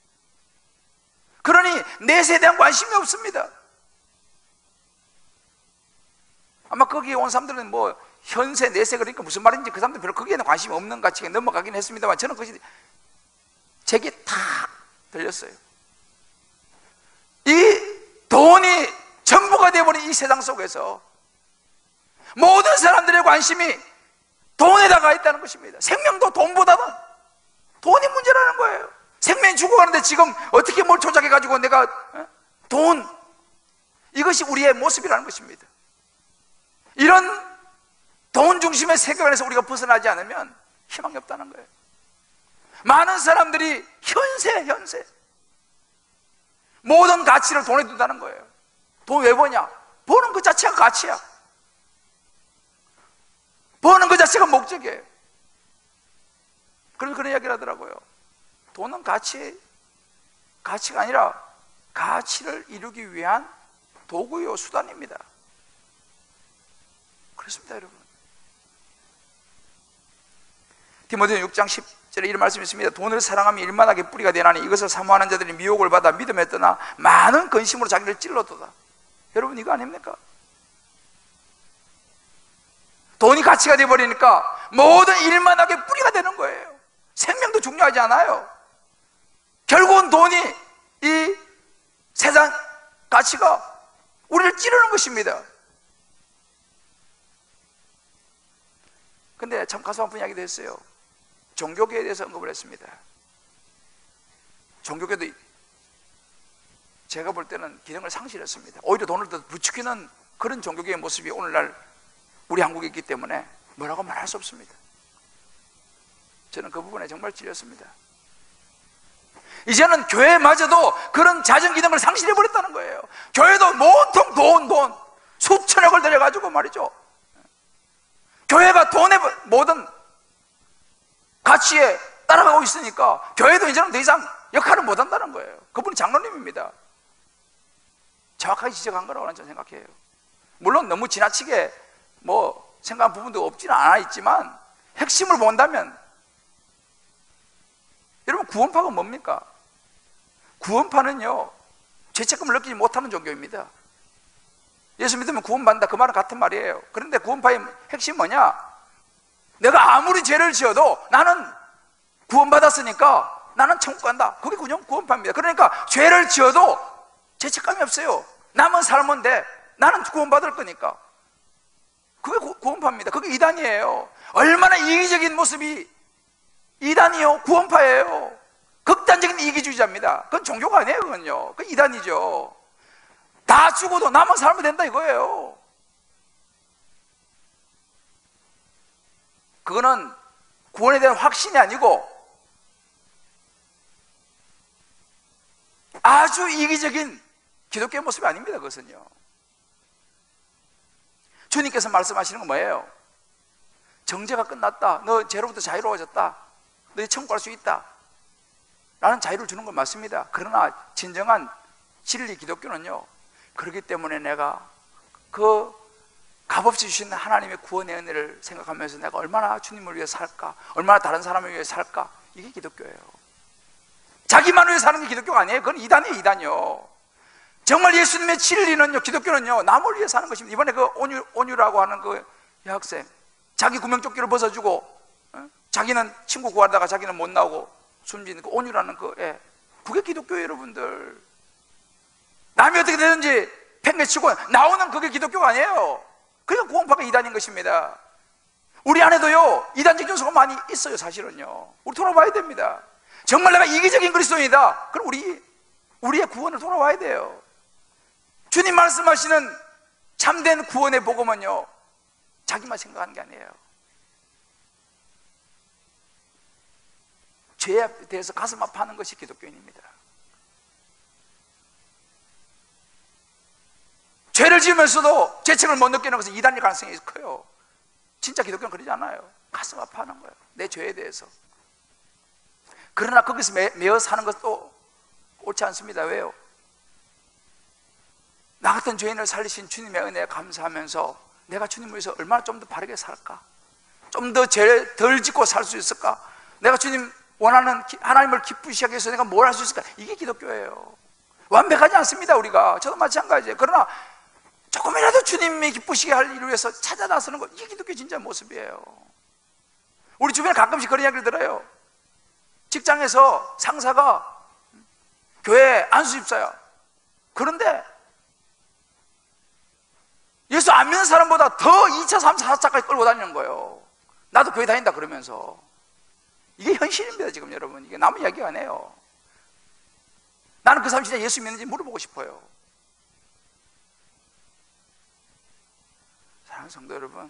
그러니 내세에 대한 관심이 없습니다. 아마 거기에 온 사람들은 뭐 현세, 내세 그러니까 무슨 말인지 그 사람들 별로 거기에는 관심이 없는 같이 넘어가긴 했습니다만, 저는 그것이 제게 다 들렸어요. 이 돈이 전부가 되어버린 이 세상 속에서 모든 사람들의 관심이 돈에다가 있다는 것입니다. 생명도 돈보다는 돈이 문제라는 거예요. 생명이 죽어가는데 지금 어떻게 뭘 조작해가지고 내가 어? 돈, 이것이 우리의 모습이라는 것입니다. 이런 돈 중심의 세계관에서 우리가 벗어나지 않으면 희망이 없다는 거예요. 많은 사람들이 현세, 현세 모든 가치를 돈에 둔다는 거예요. 돈 왜 버냐? 버는 것 자체가 가치야. 버는 것 자체가 목적이에요. 그래서 그런 이야기를 하더라고요. 돈은 가치, 가치가 아니라 가치를 이루기 위한 도구요, 수단입니다. 그렇습니다, 여러분. 디모데전 육 장 십 절에 이런 말씀이 있습니다. 돈을 사랑하면 일만하게 뿌리가 되나니 이것을 사모하는 자들이 미혹을 받아 믿음에 떠나 많은 근심으로 자기를 찔러도다. 여러분, 이거 아닙니까? 돈이 가치가 되어버리니까 모든 일만하게 뿌리가 되는 거예요. 생명도 중요하지 않아요. 결국은 돈이 이 세상 가치가 우리를 찌르는 것입니다. 근데 참 가슴 아픈 이야기도 했어요. 종교계에 대해서 언급을 했습니다. 종교계도 제가 볼 때는 기능을 상실했습니다. 오히려 돈을 더 부추기는 그런 종교계의 모습이 오늘날 우리 한국에 있기 때문에 뭐라고 말할 수 없습니다. 저는 그 부분에 정말 찔렸습니다. 이제는 교회마저도 그런 자정 기능을 상실해버렸다는 거예요. 교회도 온통 돈, 돈 수천억을 들여가지고 말이죠, 교회가 돈의 모든 가치에 따라가고 있으니까 교회도 이제는 더 이상 역할을 못한다는 거예요. 그분이 장로님입니다. 정확하게 지적한 거라고 저는 생각해요. 물론 너무 지나치게 뭐 생각한 부분도 없지는 않아 있지만 핵심을 본다면, 여러분 구원파가 뭡니까? 구원파는요, 죄책감을 느끼지 못하는 종교입니다. 예수 믿으면 구원받는다, 그 말은 같은 말이에요. 그런데 구원파의 핵심이 뭐냐? 내가 아무리 죄를 지어도 나는 구원받았으니까 나는 천국 간다. 그게 그냥 구원파입니다. 그러니까 죄를 지어도 죄책감이 없어요. 남은 삶은 돼. 나는 구원받을 거니까. 그게 구, 구원파입니다. 그게 이단이에요. 얼마나 이기적인 모습이 이단이요, 구원파예요. 극단적인 이기주의자입니다. 그건 종교가 아니에요. 그건요, 그건 이단이죠. 다 죽어도 남은 살면 된다 이거예요. 그거는 구원에 대한 확신이 아니고 아주 이기적인 기독교의 모습이 아닙니다. 그것은요, 주님께서 말씀하시는 건 뭐예요? 정죄가 끝났다, 너 죄로부터 자유로워졌다, 너희 천국 갈 수 있다 라는 자유를 주는 건 맞습니다. 그러나 진정한 진리 기독교는요, 그렇기 때문에 내가 그 값없이 주신 하나님의 구원의 은혜를 생각하면서 내가 얼마나 주님을 위해 살까, 얼마나 다른 사람을 위해 살까, 이게 기독교예요. 자기만 위해 사는 게 기독교가 아니에요. 그건 이단이에요, 이단이요. 정말 예수님의 진리는요, 기독교는요, 남을 위해 사는 것입니다. 이번에 그 온유, 온유라고 하는 그 여학생, 자기 구명조끼를 벗어주고, 어? 자기는 친구 구하다가 자기는 못 나오고 숨진 그 온유라는 그 애, 그게 기독교예요. 여러분들, 남이 어떻게 되든지 팽개치고 나오는 그게 기독교가 아니에요. 그러니까 구원파가 이단인 것입니다. 우리 안에도요, 이단적 요소가 많이 있어요. 사실은요, 우리 돌아봐야 됩니다. 정말 내가 이기적인 그리스도인이다, 그럼 우리, 우리의 구원을 돌아와야 돼요. 주님 말씀하시는 참된 구원의 복음은요, 자기만 생각하는 게 아니에요. 죄에 대해서 가슴 아파하는 것이 기독교인입니다. 죄를 지으면서도 죄책을 못 느끼는 것은 이단일 가능성이 커요. 진짜 기독교는 그러지 않아요. 가슴 아파하는 거예요, 내 죄에 대해서. 그러나 거기서 매, 매어 사는 것도 옳지 않습니다. 왜요? 나 같은 죄인을 살리신 주님의 은혜에 감사하면서 내가 주님을 위해서 얼마나 좀 더 바르게 살까, 좀 더 죄를 덜 짓고 살 수 있을까, 내가 주님 원하는 하나님을 기쁘시게 하기 위해서 내가 뭘 할 수 있을까, 이게 기독교예요. 완벽하지 않습니다. 우리가, 저도 마찬가지예요. 그러나 조금이라도 주님이 기쁘시게 할 일을 위해서 찾아 나서는 것, 이게 기독교 진짜 모습이에요. 우리 주변에 가끔씩 그런 이야기를 들어요. 직장에서 상사가 교회 안수집사야. 그런데 예수 안 믿는 사람보다 더 이 차, 삼 차, 사 차까지 끌고 다니는 거예요. 나도 교회 다닌다 그러면서. 이게 현실입니다. 지금 여러분, 이게 남의 이야기가 아니에요. 나는 그 사람 진짜 예수 믿는지 물어보고 싶어요. 사랑하는 성도 여러분,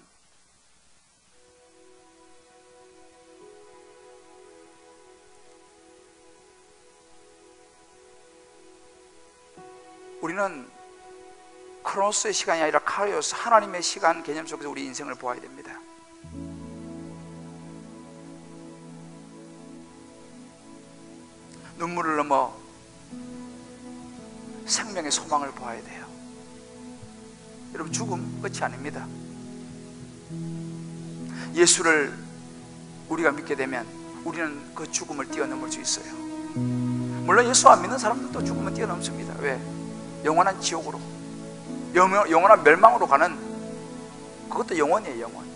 우리는 크로노스의 시간이 아니라 카이오스, 하나님의 시간 개념 속에서 우리 인생을 보아야 됩니다. 눈물을 넘어 생명의 소망을 보아야 돼요. 여러분, 죽음 끝이 아닙니다. 예수를 우리가 믿게 되면 우리는 그 죽음을 뛰어넘을 수 있어요. 물론 예수 안 믿는 사람들도 죽음은 뛰어넘습니다. 왜? 영원한 지옥으로, 영원한 멸망으로 가는, 그것도 영원이에요. 영원.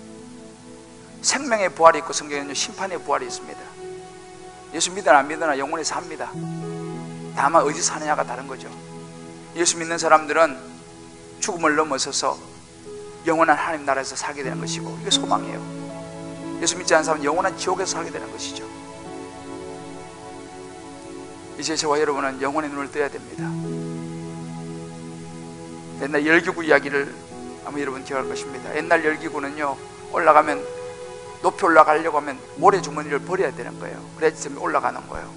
생명의 부활이 있고 성경에는 심판의 부활이 있습니다. 예수 믿으나 안 믿으나 영원히 삽니다. 다만 어디서 사느냐가 다른 거죠. 예수 믿는 사람들은 죽음을 넘어서서 영원한 하나님 나라에서 살게 되는 것이고, 이게 소망이에요. 예수 믿지 않는 사람은 영원한 지옥에서 살게 되는 것이죠. 이제 저와 여러분은 영혼의 눈을 떠야 됩니다. 옛날 열기구 이야기를 아마 여러분 기억할 것입니다. 옛날 열기구는요, 올라가면, 높이 올라가려고 하면 모래주머니를 버려야 되는 거예요. 그래야지 올라가는 거예요.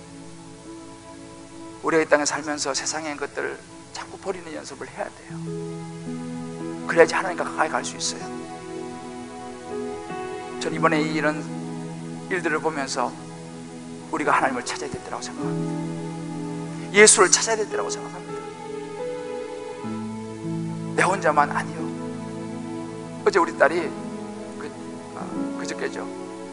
우리가 이 땅에 살면서 세상의 것들을 자꾸 버리는 연습을 해야 돼요. 그래야지 하나님과 가까이 갈 수 있어요. 전 이번에 이런 일들을 보면서 우리가 하나님을 찾아야 되더라고 생각합니다. 예수를 찾아야 되더라고 생각합니다. 내 혼자만 아니요. 어제 우리 딸이 그, 아, 그저께죠.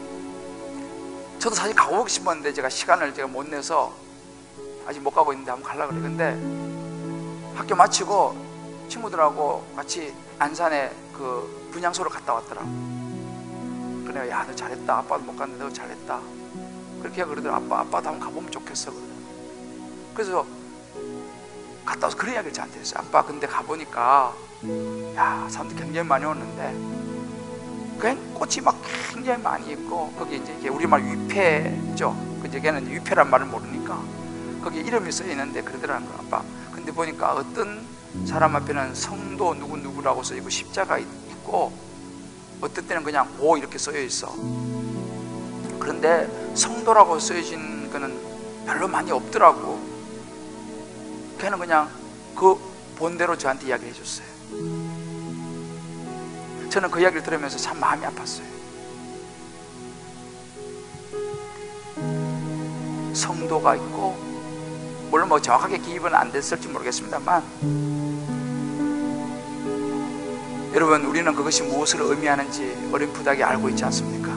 저도 사실 가보고 싶었는데 제가 시간을 제가 못 내서 아직 못 가고 있는데 한번 가려고 그래. 근데 학교 마치고 친구들하고 같이 안산에 그 분향소를 갔다 왔더라고. 그래, 야, 너 잘했다. 아빠도 못 갔는데 너 잘했다. 그렇게 그러더라. 아빠, 아빠도 한번 가보면 좋겠어. 그래서 갔다 와서 그런 이야기를 저한테 했어요. 아빠, 근데 가보니까 야, 사람들 굉장히 많이 오는데 그냥 꽃이 막 굉장히 많이 있고, 거기 이제 우리말 위패죠. 이제 걔는 위패란 말을 모르니까 거기 이름이 써 있는데 그러더라는 거야. 아빠, 근데 보니까 어떤 사람 앞에는 성도 누구 누구라고 써 있고 십자가 있고, 어떤 때는 그냥 고 이렇게 써여 있어. 그런데 성도라고 써진 거는 별로 많이 없더라고. 걔는 그냥 그 본대로 저한테 이야기를 해줬어요. 저는 그 이야기를 들으면서 참 마음이 아팠어요. 성도가 있고, 물론 뭐 정확하게 기입은 안 됐을지 모르겠습니다만, 여러분, 우리는 그것이 무엇을 의미하는지 어렴풋하게 알고 있지 않습니까?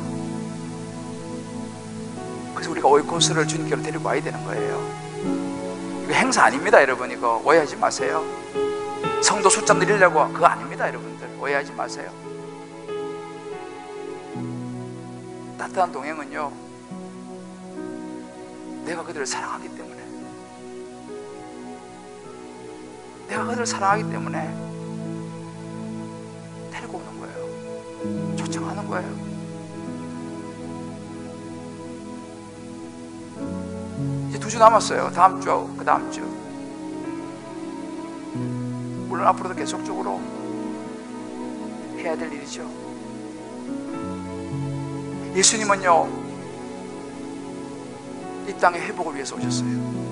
그래서 우리가 오이코스를 주님께로 데리고 와야 되는 거예요. 이거 행사 아닙니다, 여러분. 이거 오해하지 마세요. 성도 숫자 늘리려고 그거 아닙니다, 여러분들. 오해하지 마세요. 따뜻한 동행은요, 내가 그들을 사랑하기 때문에, 내가 그들을 사랑하기 때문에 데리고 오는 거예요. 초청하는 거예요. 이제 두 주 남았어요. 다음 주, 그 다음 주. 물론 앞으로도 계속적으로 해야 될 일이죠. 예수님은요, 이 땅의 회복을 위해서 오셨어요.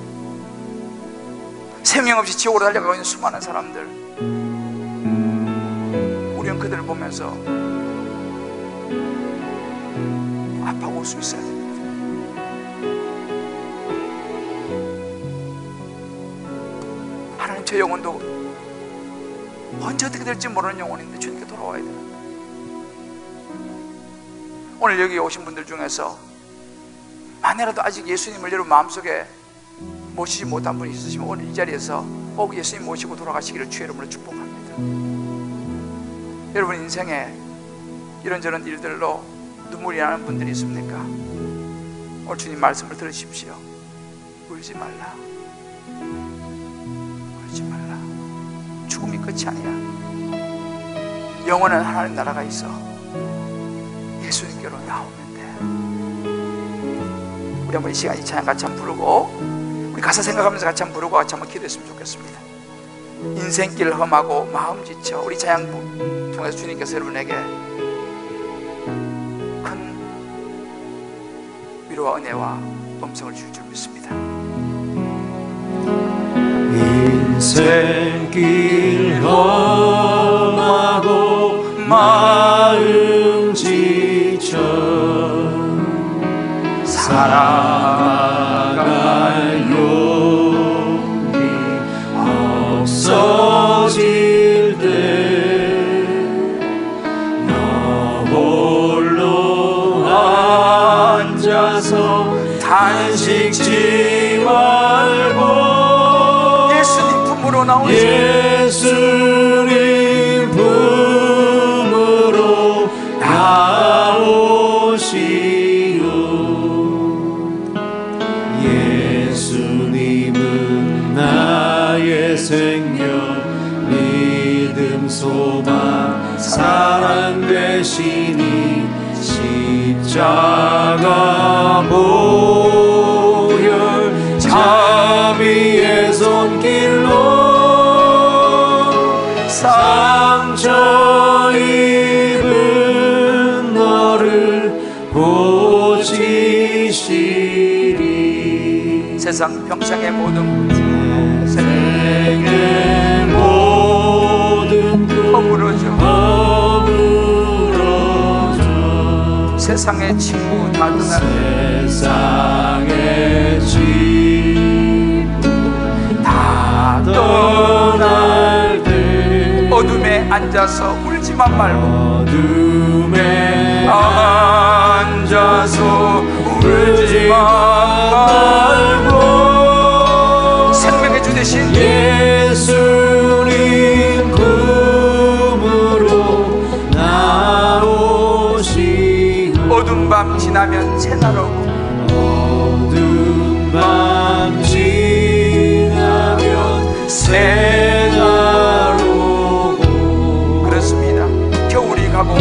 생명 없이 지옥으로 달려가고 있는 수많은 사람들, 우리는 그들을 보면서 아파하고 올 수 있어야 됩니다. 하나님, 제 영혼도 언제 어떻게 될지 모르는 영혼인데 주님께 돌아와야 됩니다. 오늘 여기 오신 분들 중에서 만약에라도 아직 예수님을 여러분 마음속에 모시지 못한 분이 있으시면 오늘 이 자리에서 꼭 예수님 모시고 돌아가시기를 주의 이름으로 축복합니다. 여러분 인생에 이런저런 일들로 눈물이 나는 분들이 있습니까? 오늘 주님 말씀을 들으십시오. 울지 말라. 울지 말라. 죽음이 끝이 아니야. 영원한 하나님 나라가 있어. 예수님께로 나오면 돼. 우리 한번 이 시간 이 찬양 같이 한번 부르고, 우리 가사 생각하면서 같이 한번 부르고 같이 한번 기도했으면 좋겠습니다. 인생길 험하고 마음 지쳐, 우리 찬양 통해서 주님께서 여러분에게 큰 위로와 은혜와 음성을 주실 줄 믿습니다. 인생길 험하고 마음 지쳐 살아갈 용기 없어질 때 너 홀로 앉아서 단식지 말고 예수님 품으로 나오세요. 예수님 품으로 나오시오. 예수님은 나의 생명, 믿음, 소망, 사랑 되시니 십자가 보혈 고치시리. 세상 평생의 모든 세상의 모든 허물어져 허물어져 세상의 친구 다 떠날 세상의 친구 다 떠날 때 어둠에 앉아서 울지만 말고 어둠에 앉아서 울지만 말고 생명의 주 대신 예수님 품으로 나오시고 어두운 밤 지나면 새날 오고 어두운 밤 지나면 새날 오고 그렇습니다. 겨울이 가고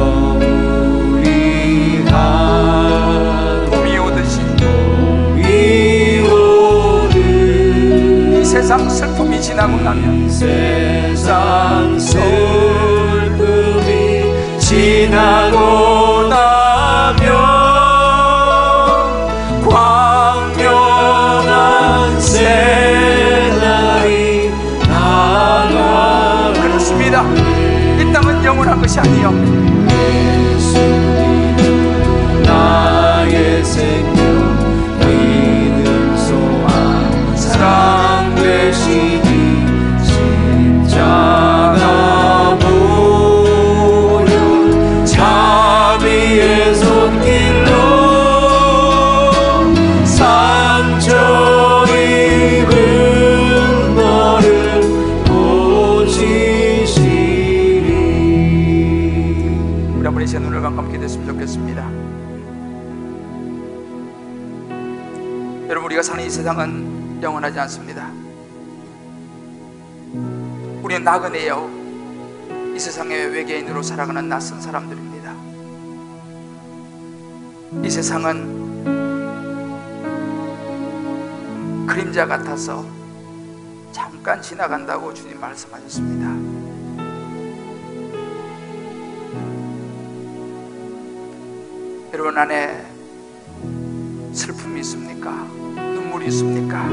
겨울이 가고 봄이 오듯이 봄이 오듯 이 세상 슬픔이 지나고 나면 세상 슬픔이 지나고 나면 광명한 새날이 다가오리. 그렇습니다. 이 땅은 영원한 것이 아니요 예수님은 나의 생명 믿음 소망 사랑 되시니 십자가 보혈 자비의 손길로 상처 입은 너를 고치시리. 우리 한번 이제 눈을 감고 기도했으면 좋겠습니다. 여러분, 우리가 사는 이 세상은 영원하지 않습니다. 우리는 나그네요 이 세상의 외계인으로 살아가는 낯선 사람들입니다. 이 세상은 그림자 같아서 잠깐 지나간다고 주님 말씀하셨습니다. 여러분 안에 슬픔이 있습니까? 눈물이 있습니까?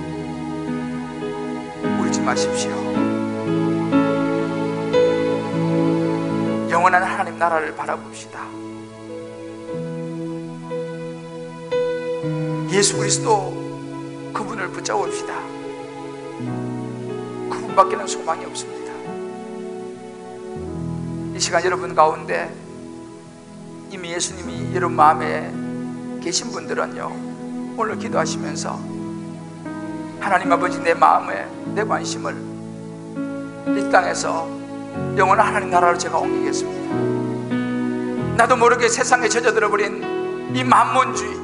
울지 마십시오. 영원한 하나님 나라를 바라봅시다. 예수 그리스도 그분을 붙잡읍시다. 그분밖에는 소망이 없습니다. 이 시간 여러분 가운데 이미 예수님이 여러분 마음에 계신 분들은요, 오늘 기도하시면서 하나님 아버지, 내 마음에 내 관심을 이 땅에서 영원한 하나님 나라로 제가 옮기겠습니다. 나도 모르게 세상에 젖어들어버린 이 만몬주의,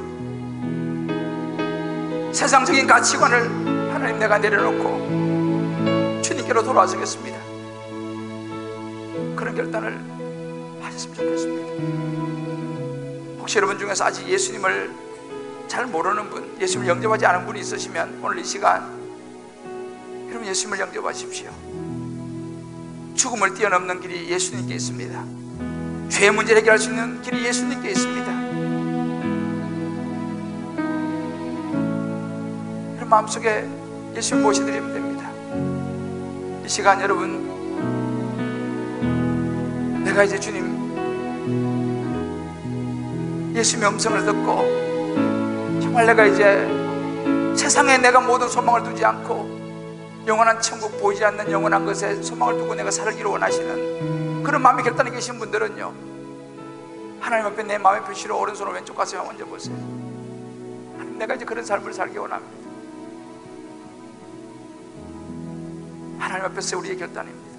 세상적인 가치관을 하나님 내가 내려놓고 주님께로 돌아서겠습니다. 그런 결단을 하셨으면 좋겠습니다. 혹시 여러분 중에서 아직 예수님을 잘 모르는 분, 예수님을 영접하지 않은 분이 있으시면 오늘 이 시간 여러분 예수님을 영접하십시오. 죽음을 뛰어넘는 길이 예수님께 있습니다. 죄의 문제를 해결할 수 있는 길이 예수님께 있습니다. 여러분 마음속에 예수님 모셔드리면 됩니다. 이 시간 여러분, 내가 이제 주님 예수님의 음성을 듣고 정말 내가 이제 세상에 내가 모든 소망을 두지 않고 영원한 천국, 보이지 않는 영원한 것에 소망을 두고 내가 살기를 원하시는 그런 마음의 결단이 계신 분들은요, 하나님 앞에 내 마음의 표시로 오른손을 왼쪽 가슴에 얹어보세요. 하나님, 내가 이제 그런 삶을 살기 원합니다. 하나님 앞에서 우리의 결단입니다.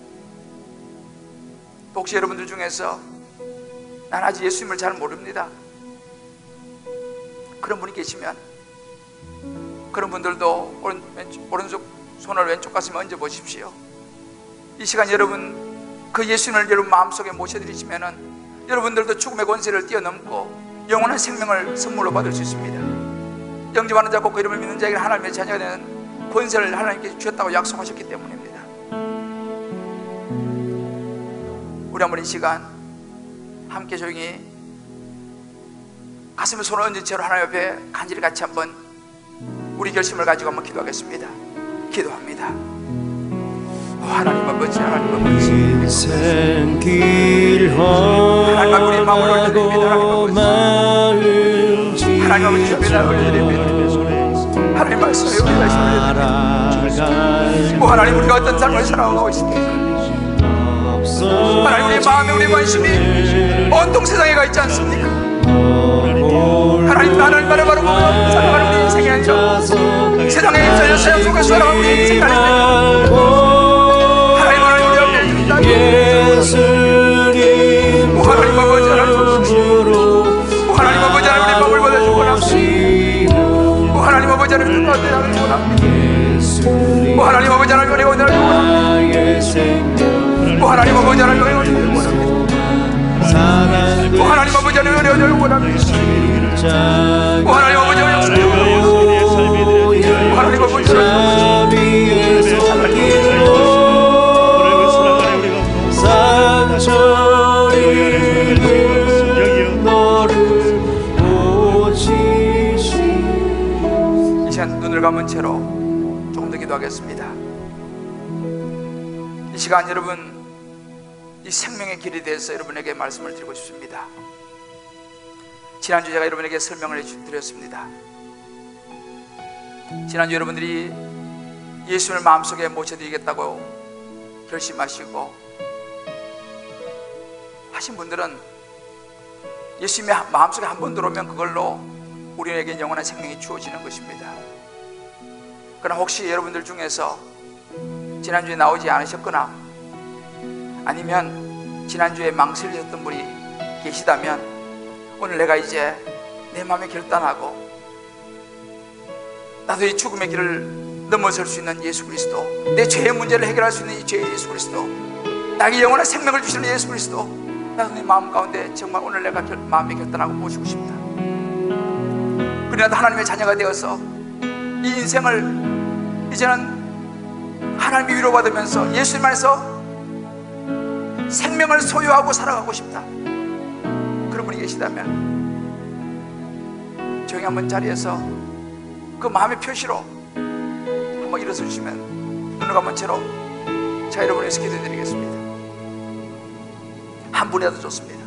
혹시 여러분들 중에서 난 아직 예수님을 잘 모릅니다, 그런 분이 계시면 그런 분들도 오른, 왼쪽, 오른쪽 손을 왼쪽 가슴에 얹어 보십시오. 이 시간 여러분 그 예수님을 여러분 마음속에 모셔드리시면은 여러분들도 죽음의 권세를 뛰어넘고 영원한 생명을 선물로 받을 수 있습니다. 영접하는 자, 곧 그 이름을 믿는 자에게 하나님의 자녀가 되는 권세를 하나님께 주셨다고 약속하셨기 때문입니다. 우리 한번 이 시간 함께 조용히 가슴에 손을 얹은 채로 하나님 앞에 간절히 같이 한번 우리 결심을 가지고 한번 기도하겠습니다. 기도합니다. 오, 하나님 아버지, 하나님 아버지, 인생 길 하나님 아버지, 우리 마음을 올려드립니다. 하나님 아버지, 하나님 아버지 주변에 올려드립니다. 하나님 말씀에 우리 다시 올려드립니다. 오, 하나님 우리가 어떤 삶을 살아가고 있습니까? 하나님 우리의 마음에 우리의 관심이 온통 세상에 가 있지 않습니까? 하나님 하나님 나를 바라보며 살아가는 우리 인생이 아니라 세상에 휩쓸려 세상 속에서 살아가는 우리 인생이 아닙니다. 하나님 하나님 우리 앞에 주신다면 오 하나님 아버지 하나님 아버지 오 하나님 아버지 하나님 우리 마음을 받아주고 원합니다. 오 하나님 아버지 하나님 우리 가운데 나를 원합니다. 오 하나님 아버지 하나님 우리 오늘 원합니다. 오 하나님 아버지 하나님 우리 오늘 원합니다. 오 하나님 아버지 하나님 우리 오늘 원합니다. 오 하나님 아버지 하나님 우리 오늘 원합니다. 오 하나님 아버지 이 시간 눈을 감은 채로 조금 더 기도하겠습니다. 이 시간 여러분 이 생명의 길에 대해서 여러분에게 말씀을 드리고 싶습니다. 지난주 제가 여러분에게 설명을 드렸습니다. 지난주 여러분들이 예수님을 마음속에 모셔드리겠다고 결심하시고 하신 분들은 예수님의 마음속에 한 번 들어오면 그걸로 우리에게 영원한 생명이 주어지는 것입니다. 그러나 혹시 여러분들 중에서 지난주에 나오지 않으셨거나 아니면 지난주에 망설이셨던 분이 계시다면 오늘 내가 이제 내 마음에 결단하고 나도 이 죽음의 길을 넘어설 수 있는 예수 그리스도, 내 죄의 문제를 해결할 수 있는 이 죄의 예수 그리스도, 나에게 영원한 생명을 주시는 예수 그리스도, 나도 내 마음 가운데 정말 오늘 내가 결, 마음에 결단하고 모시고 싶다. 그러나 하나님의 자녀가 되어서 이 인생을 이제는 하나님이 위로받으면서 예수님 안에서 생명을 소유하고 살아가고 싶다. 그런 분이 계시다면 조용히 한번 자리에서 그 마음의 표시로 한번 일어서 주시면 눈을 감은 채로 제가 여러분에서 기도해 드리겠습니다. 한 분이라도 좋습니다.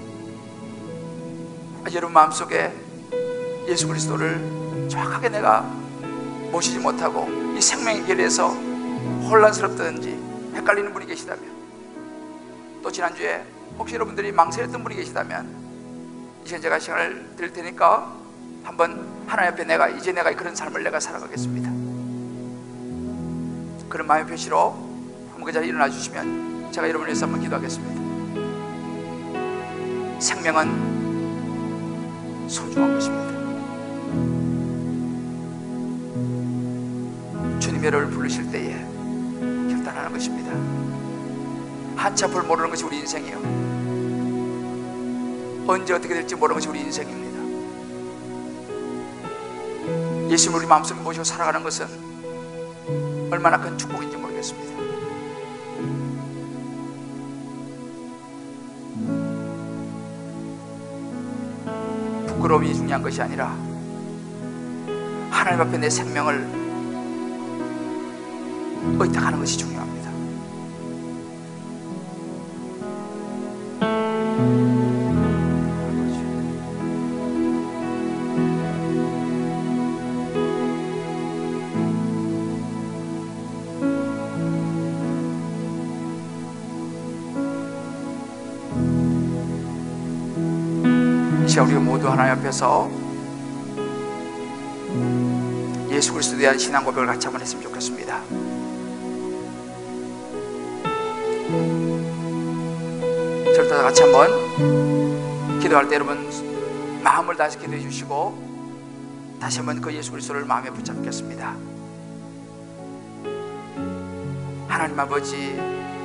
여러분 마음속에 예수 그리스도를 정확하게 내가 모시지 못하고 이 생명의 길에서 혼란스럽다든지 헷갈리는 분이 계시다면, 또 지난주에 혹시 여러분들이 망설였던 분이 계시다면 이제 제가 시간을 드릴 테니까 한번 하나님 앞에 내가 이제 내가 그런 삶을 내가 살아가겠습니다. 그런 마음의 표시로 한번 그 자리에 일어나 주시면 제가 여러분을 위해서 한번 기도하겠습니다. 생명은 소중한 것입니다. 주님이 여러분을 부르실 때에 결단하는 것입니다. 한치 앞을 모르는 것이 우리 인생이요, 언제 어떻게 될지 모르는 것이 우리 인생입니다. 예수님을 우리 마음속에 모시고 살아가는 것은 얼마나 큰 축복인지 모르겠습니다. 부끄러움이 중요한 것이 아니라 하나님 앞에 내 생명을 의탁하는 것이 중요합니다. 이 시간 우리가 모두 하나님 앞에서 예수 그리스도에 대한 신앙 고백을 같이 한번 했으면 좋겠습니다. 저를 따라 같이 한번 기도할 때 여러분 마음을 다해서 기도해 주시고 다시 한번 그 예수 그리스도를 마음에 붙잡겠습니다. 하나님 아버지,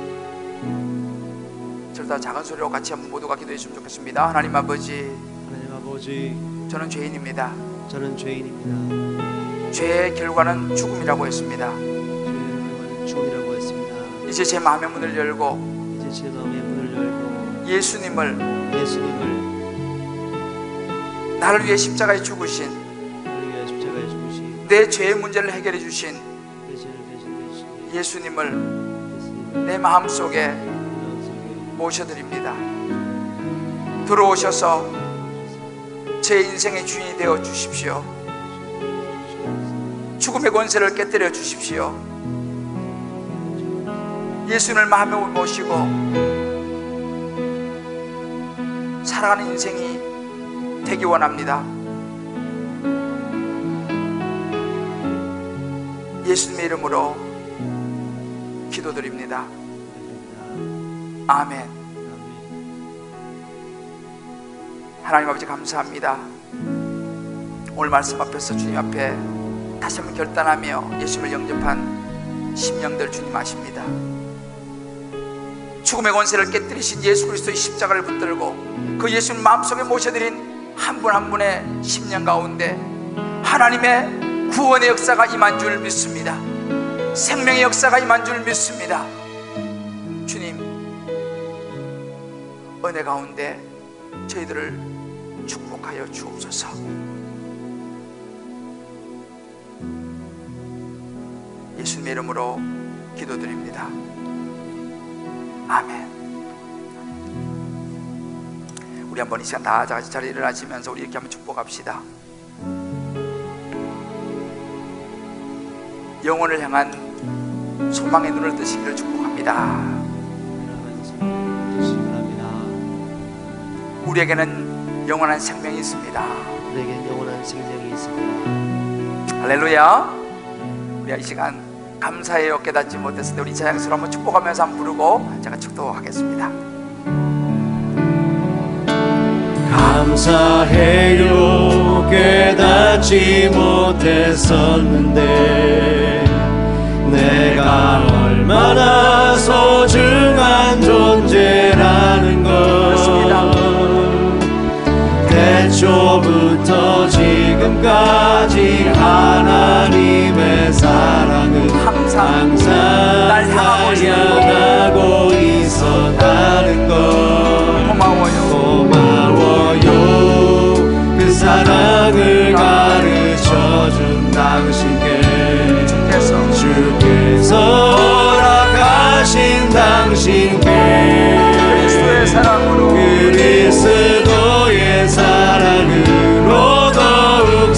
저를 따라 작은 소리로 같이 한번 모두가 기도해 주시면 좋겠습니다. 하나님 아버지, 하나님 아버지, 저는 죄인입니다. 저는 죄인입니다. 죄의 결과는 죽음이라고 했습니다. 죄의 결과는 죽음이라고 했습니다. 이제 제 마음의 문을 열고 이제 제 마음의 문을 열고 예수님을 예수님을 나를 위해 십자가에 죽으신 나를 위하여 십자가에 죽으신 내 죄의 문제를 해결해 주신 내 죄를 대신 되신 예수님을 예수님을 내 마음속에 마음속에 모셔드립니다. 들어오셔서 제 인생의 주인이 되어 주십시오. 죽음의 권세를 깨뜨려 주십시오. 예수님을 마음에 모시고 살아가는 인생이 되기 원합니다. 예수님의 이름으로 기도드립니다. 아멘. 하나님 아버지 감사합니다. 오늘 말씀 앞에서 주님 앞에 다시 한번 결단하며 예수님을 영접한 심령들 주님 아십니다. 죽음의 권세를 깨뜨리신 예수 그리스도의 십자가를 붙들고 그 예수님 마음속에 모셔드린 한 분 한 분의 심령 가운데 하나님의 구원의 역사가 임한 줄 믿습니다. 생명의 역사가 임한 줄 믿습니다. 주님, 은혜 가운데 저희들을 축복하여 주옵소서. 예수님의 이름으로 기도드립니다. 아멘. 우리 한번 이 시간 다 같이 자리에 일어나시면서 우리 이렇게 한번 축복합시다. 영혼을 향한 소망의 눈을 뜨시기를 축복합니다. 우리에게는 영원한 생명이 있습니다. 우리에게는 영원한 생명이 있습니다. 할렐루야. 우리 이 시간 감사해요 깨닫지 못했을 때 우리 찬양소로 한번 축복하면서 한번 부르고 제가 축도하겠습니다. 감사해요 깨닫지 못했었는데 내가 얼마나 소중한 존재라는 걸 태초부터 지금까지 하나님의 사랑은 항상, 항상 날 향하고 향하고 있었다는 걸 고마워요. 고마워요. 그 사랑을 가르쳐준 당신께 주께서 주께서 허락하신 당신께 그리스도의 사랑으로 그리스도의 사랑으로 더욱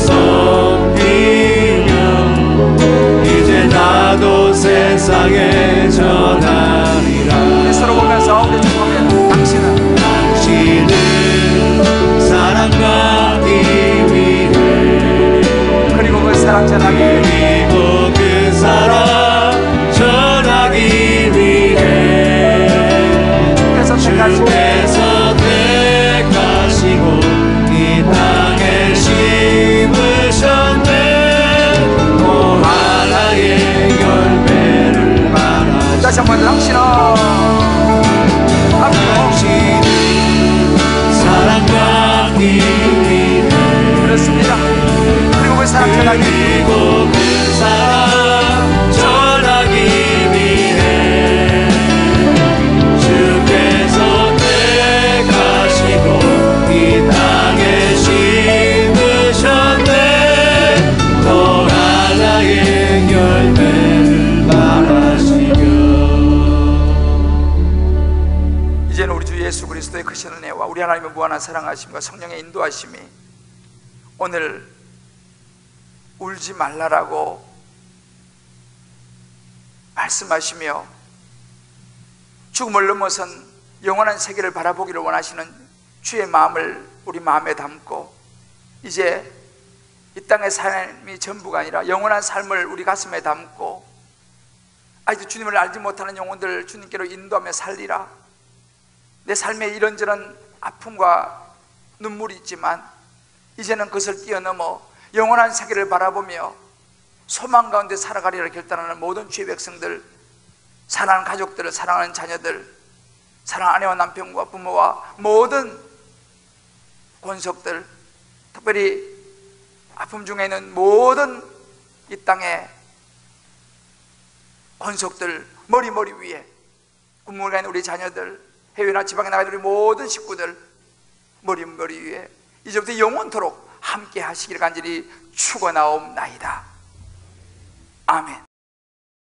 섬기며 이제 나도 세상에 전하리라. 서로 보면서 우리 축복하면 당신은 당신은 사랑받기 위해 그리고 그 사랑 전하기 위해 그리고 그 사랑 전하기 위해 주께서 택하시고 주께서 택하시고 이 땅에 심으셨네. 또 하나의 열매를 말하시 다시 한번 당신은 당신은 사랑받기 위해 그렇습니다. 그리고 그 사랑 전하기 위해 그리고 그 사랑 전하기 위해 주께서 택하시고 이 땅에 심으셨네. 또 하나의 열매를 말하시며 이제는 우리 주 예수 그리스도의 크신 은혜와 우리 하나님의 무한한 사랑하심과 성령의 인도하심이 오늘 울지 말라라고 말씀하시며 죽음을 넘어선 영원한 세계를 바라보기를 원하시는 주의 마음을 우리 마음에 담고 이제 이 땅의 삶이 전부가 아니라 영원한 삶을 우리 가슴에 담고 아직도 주님을 알지 못하는 영혼들 주님께로 인도하며 살리라. 내 삶에 이런저런 아픔과 눈물이 있지만 이제는 그것을 뛰어넘어 영원한 세계를 바라보며 소망 가운데 살아가리라 결단하는 모든 주의 백성들, 사랑하는 가족들, 사랑하는 자녀들, 사랑하는 아내와 남편과 부모와 모든 권속들, 특별히 아픔 중에 있는 모든 이 땅의 권속들, 머리 머리 위에 군무가 있는 우리 자녀들, 해외나 지방에 나가 있는 우리 모든 식구들 머리 머리 위에 이제부터 영원토록 함께 하시기를 간절히 축원하옵나이다. 아멘.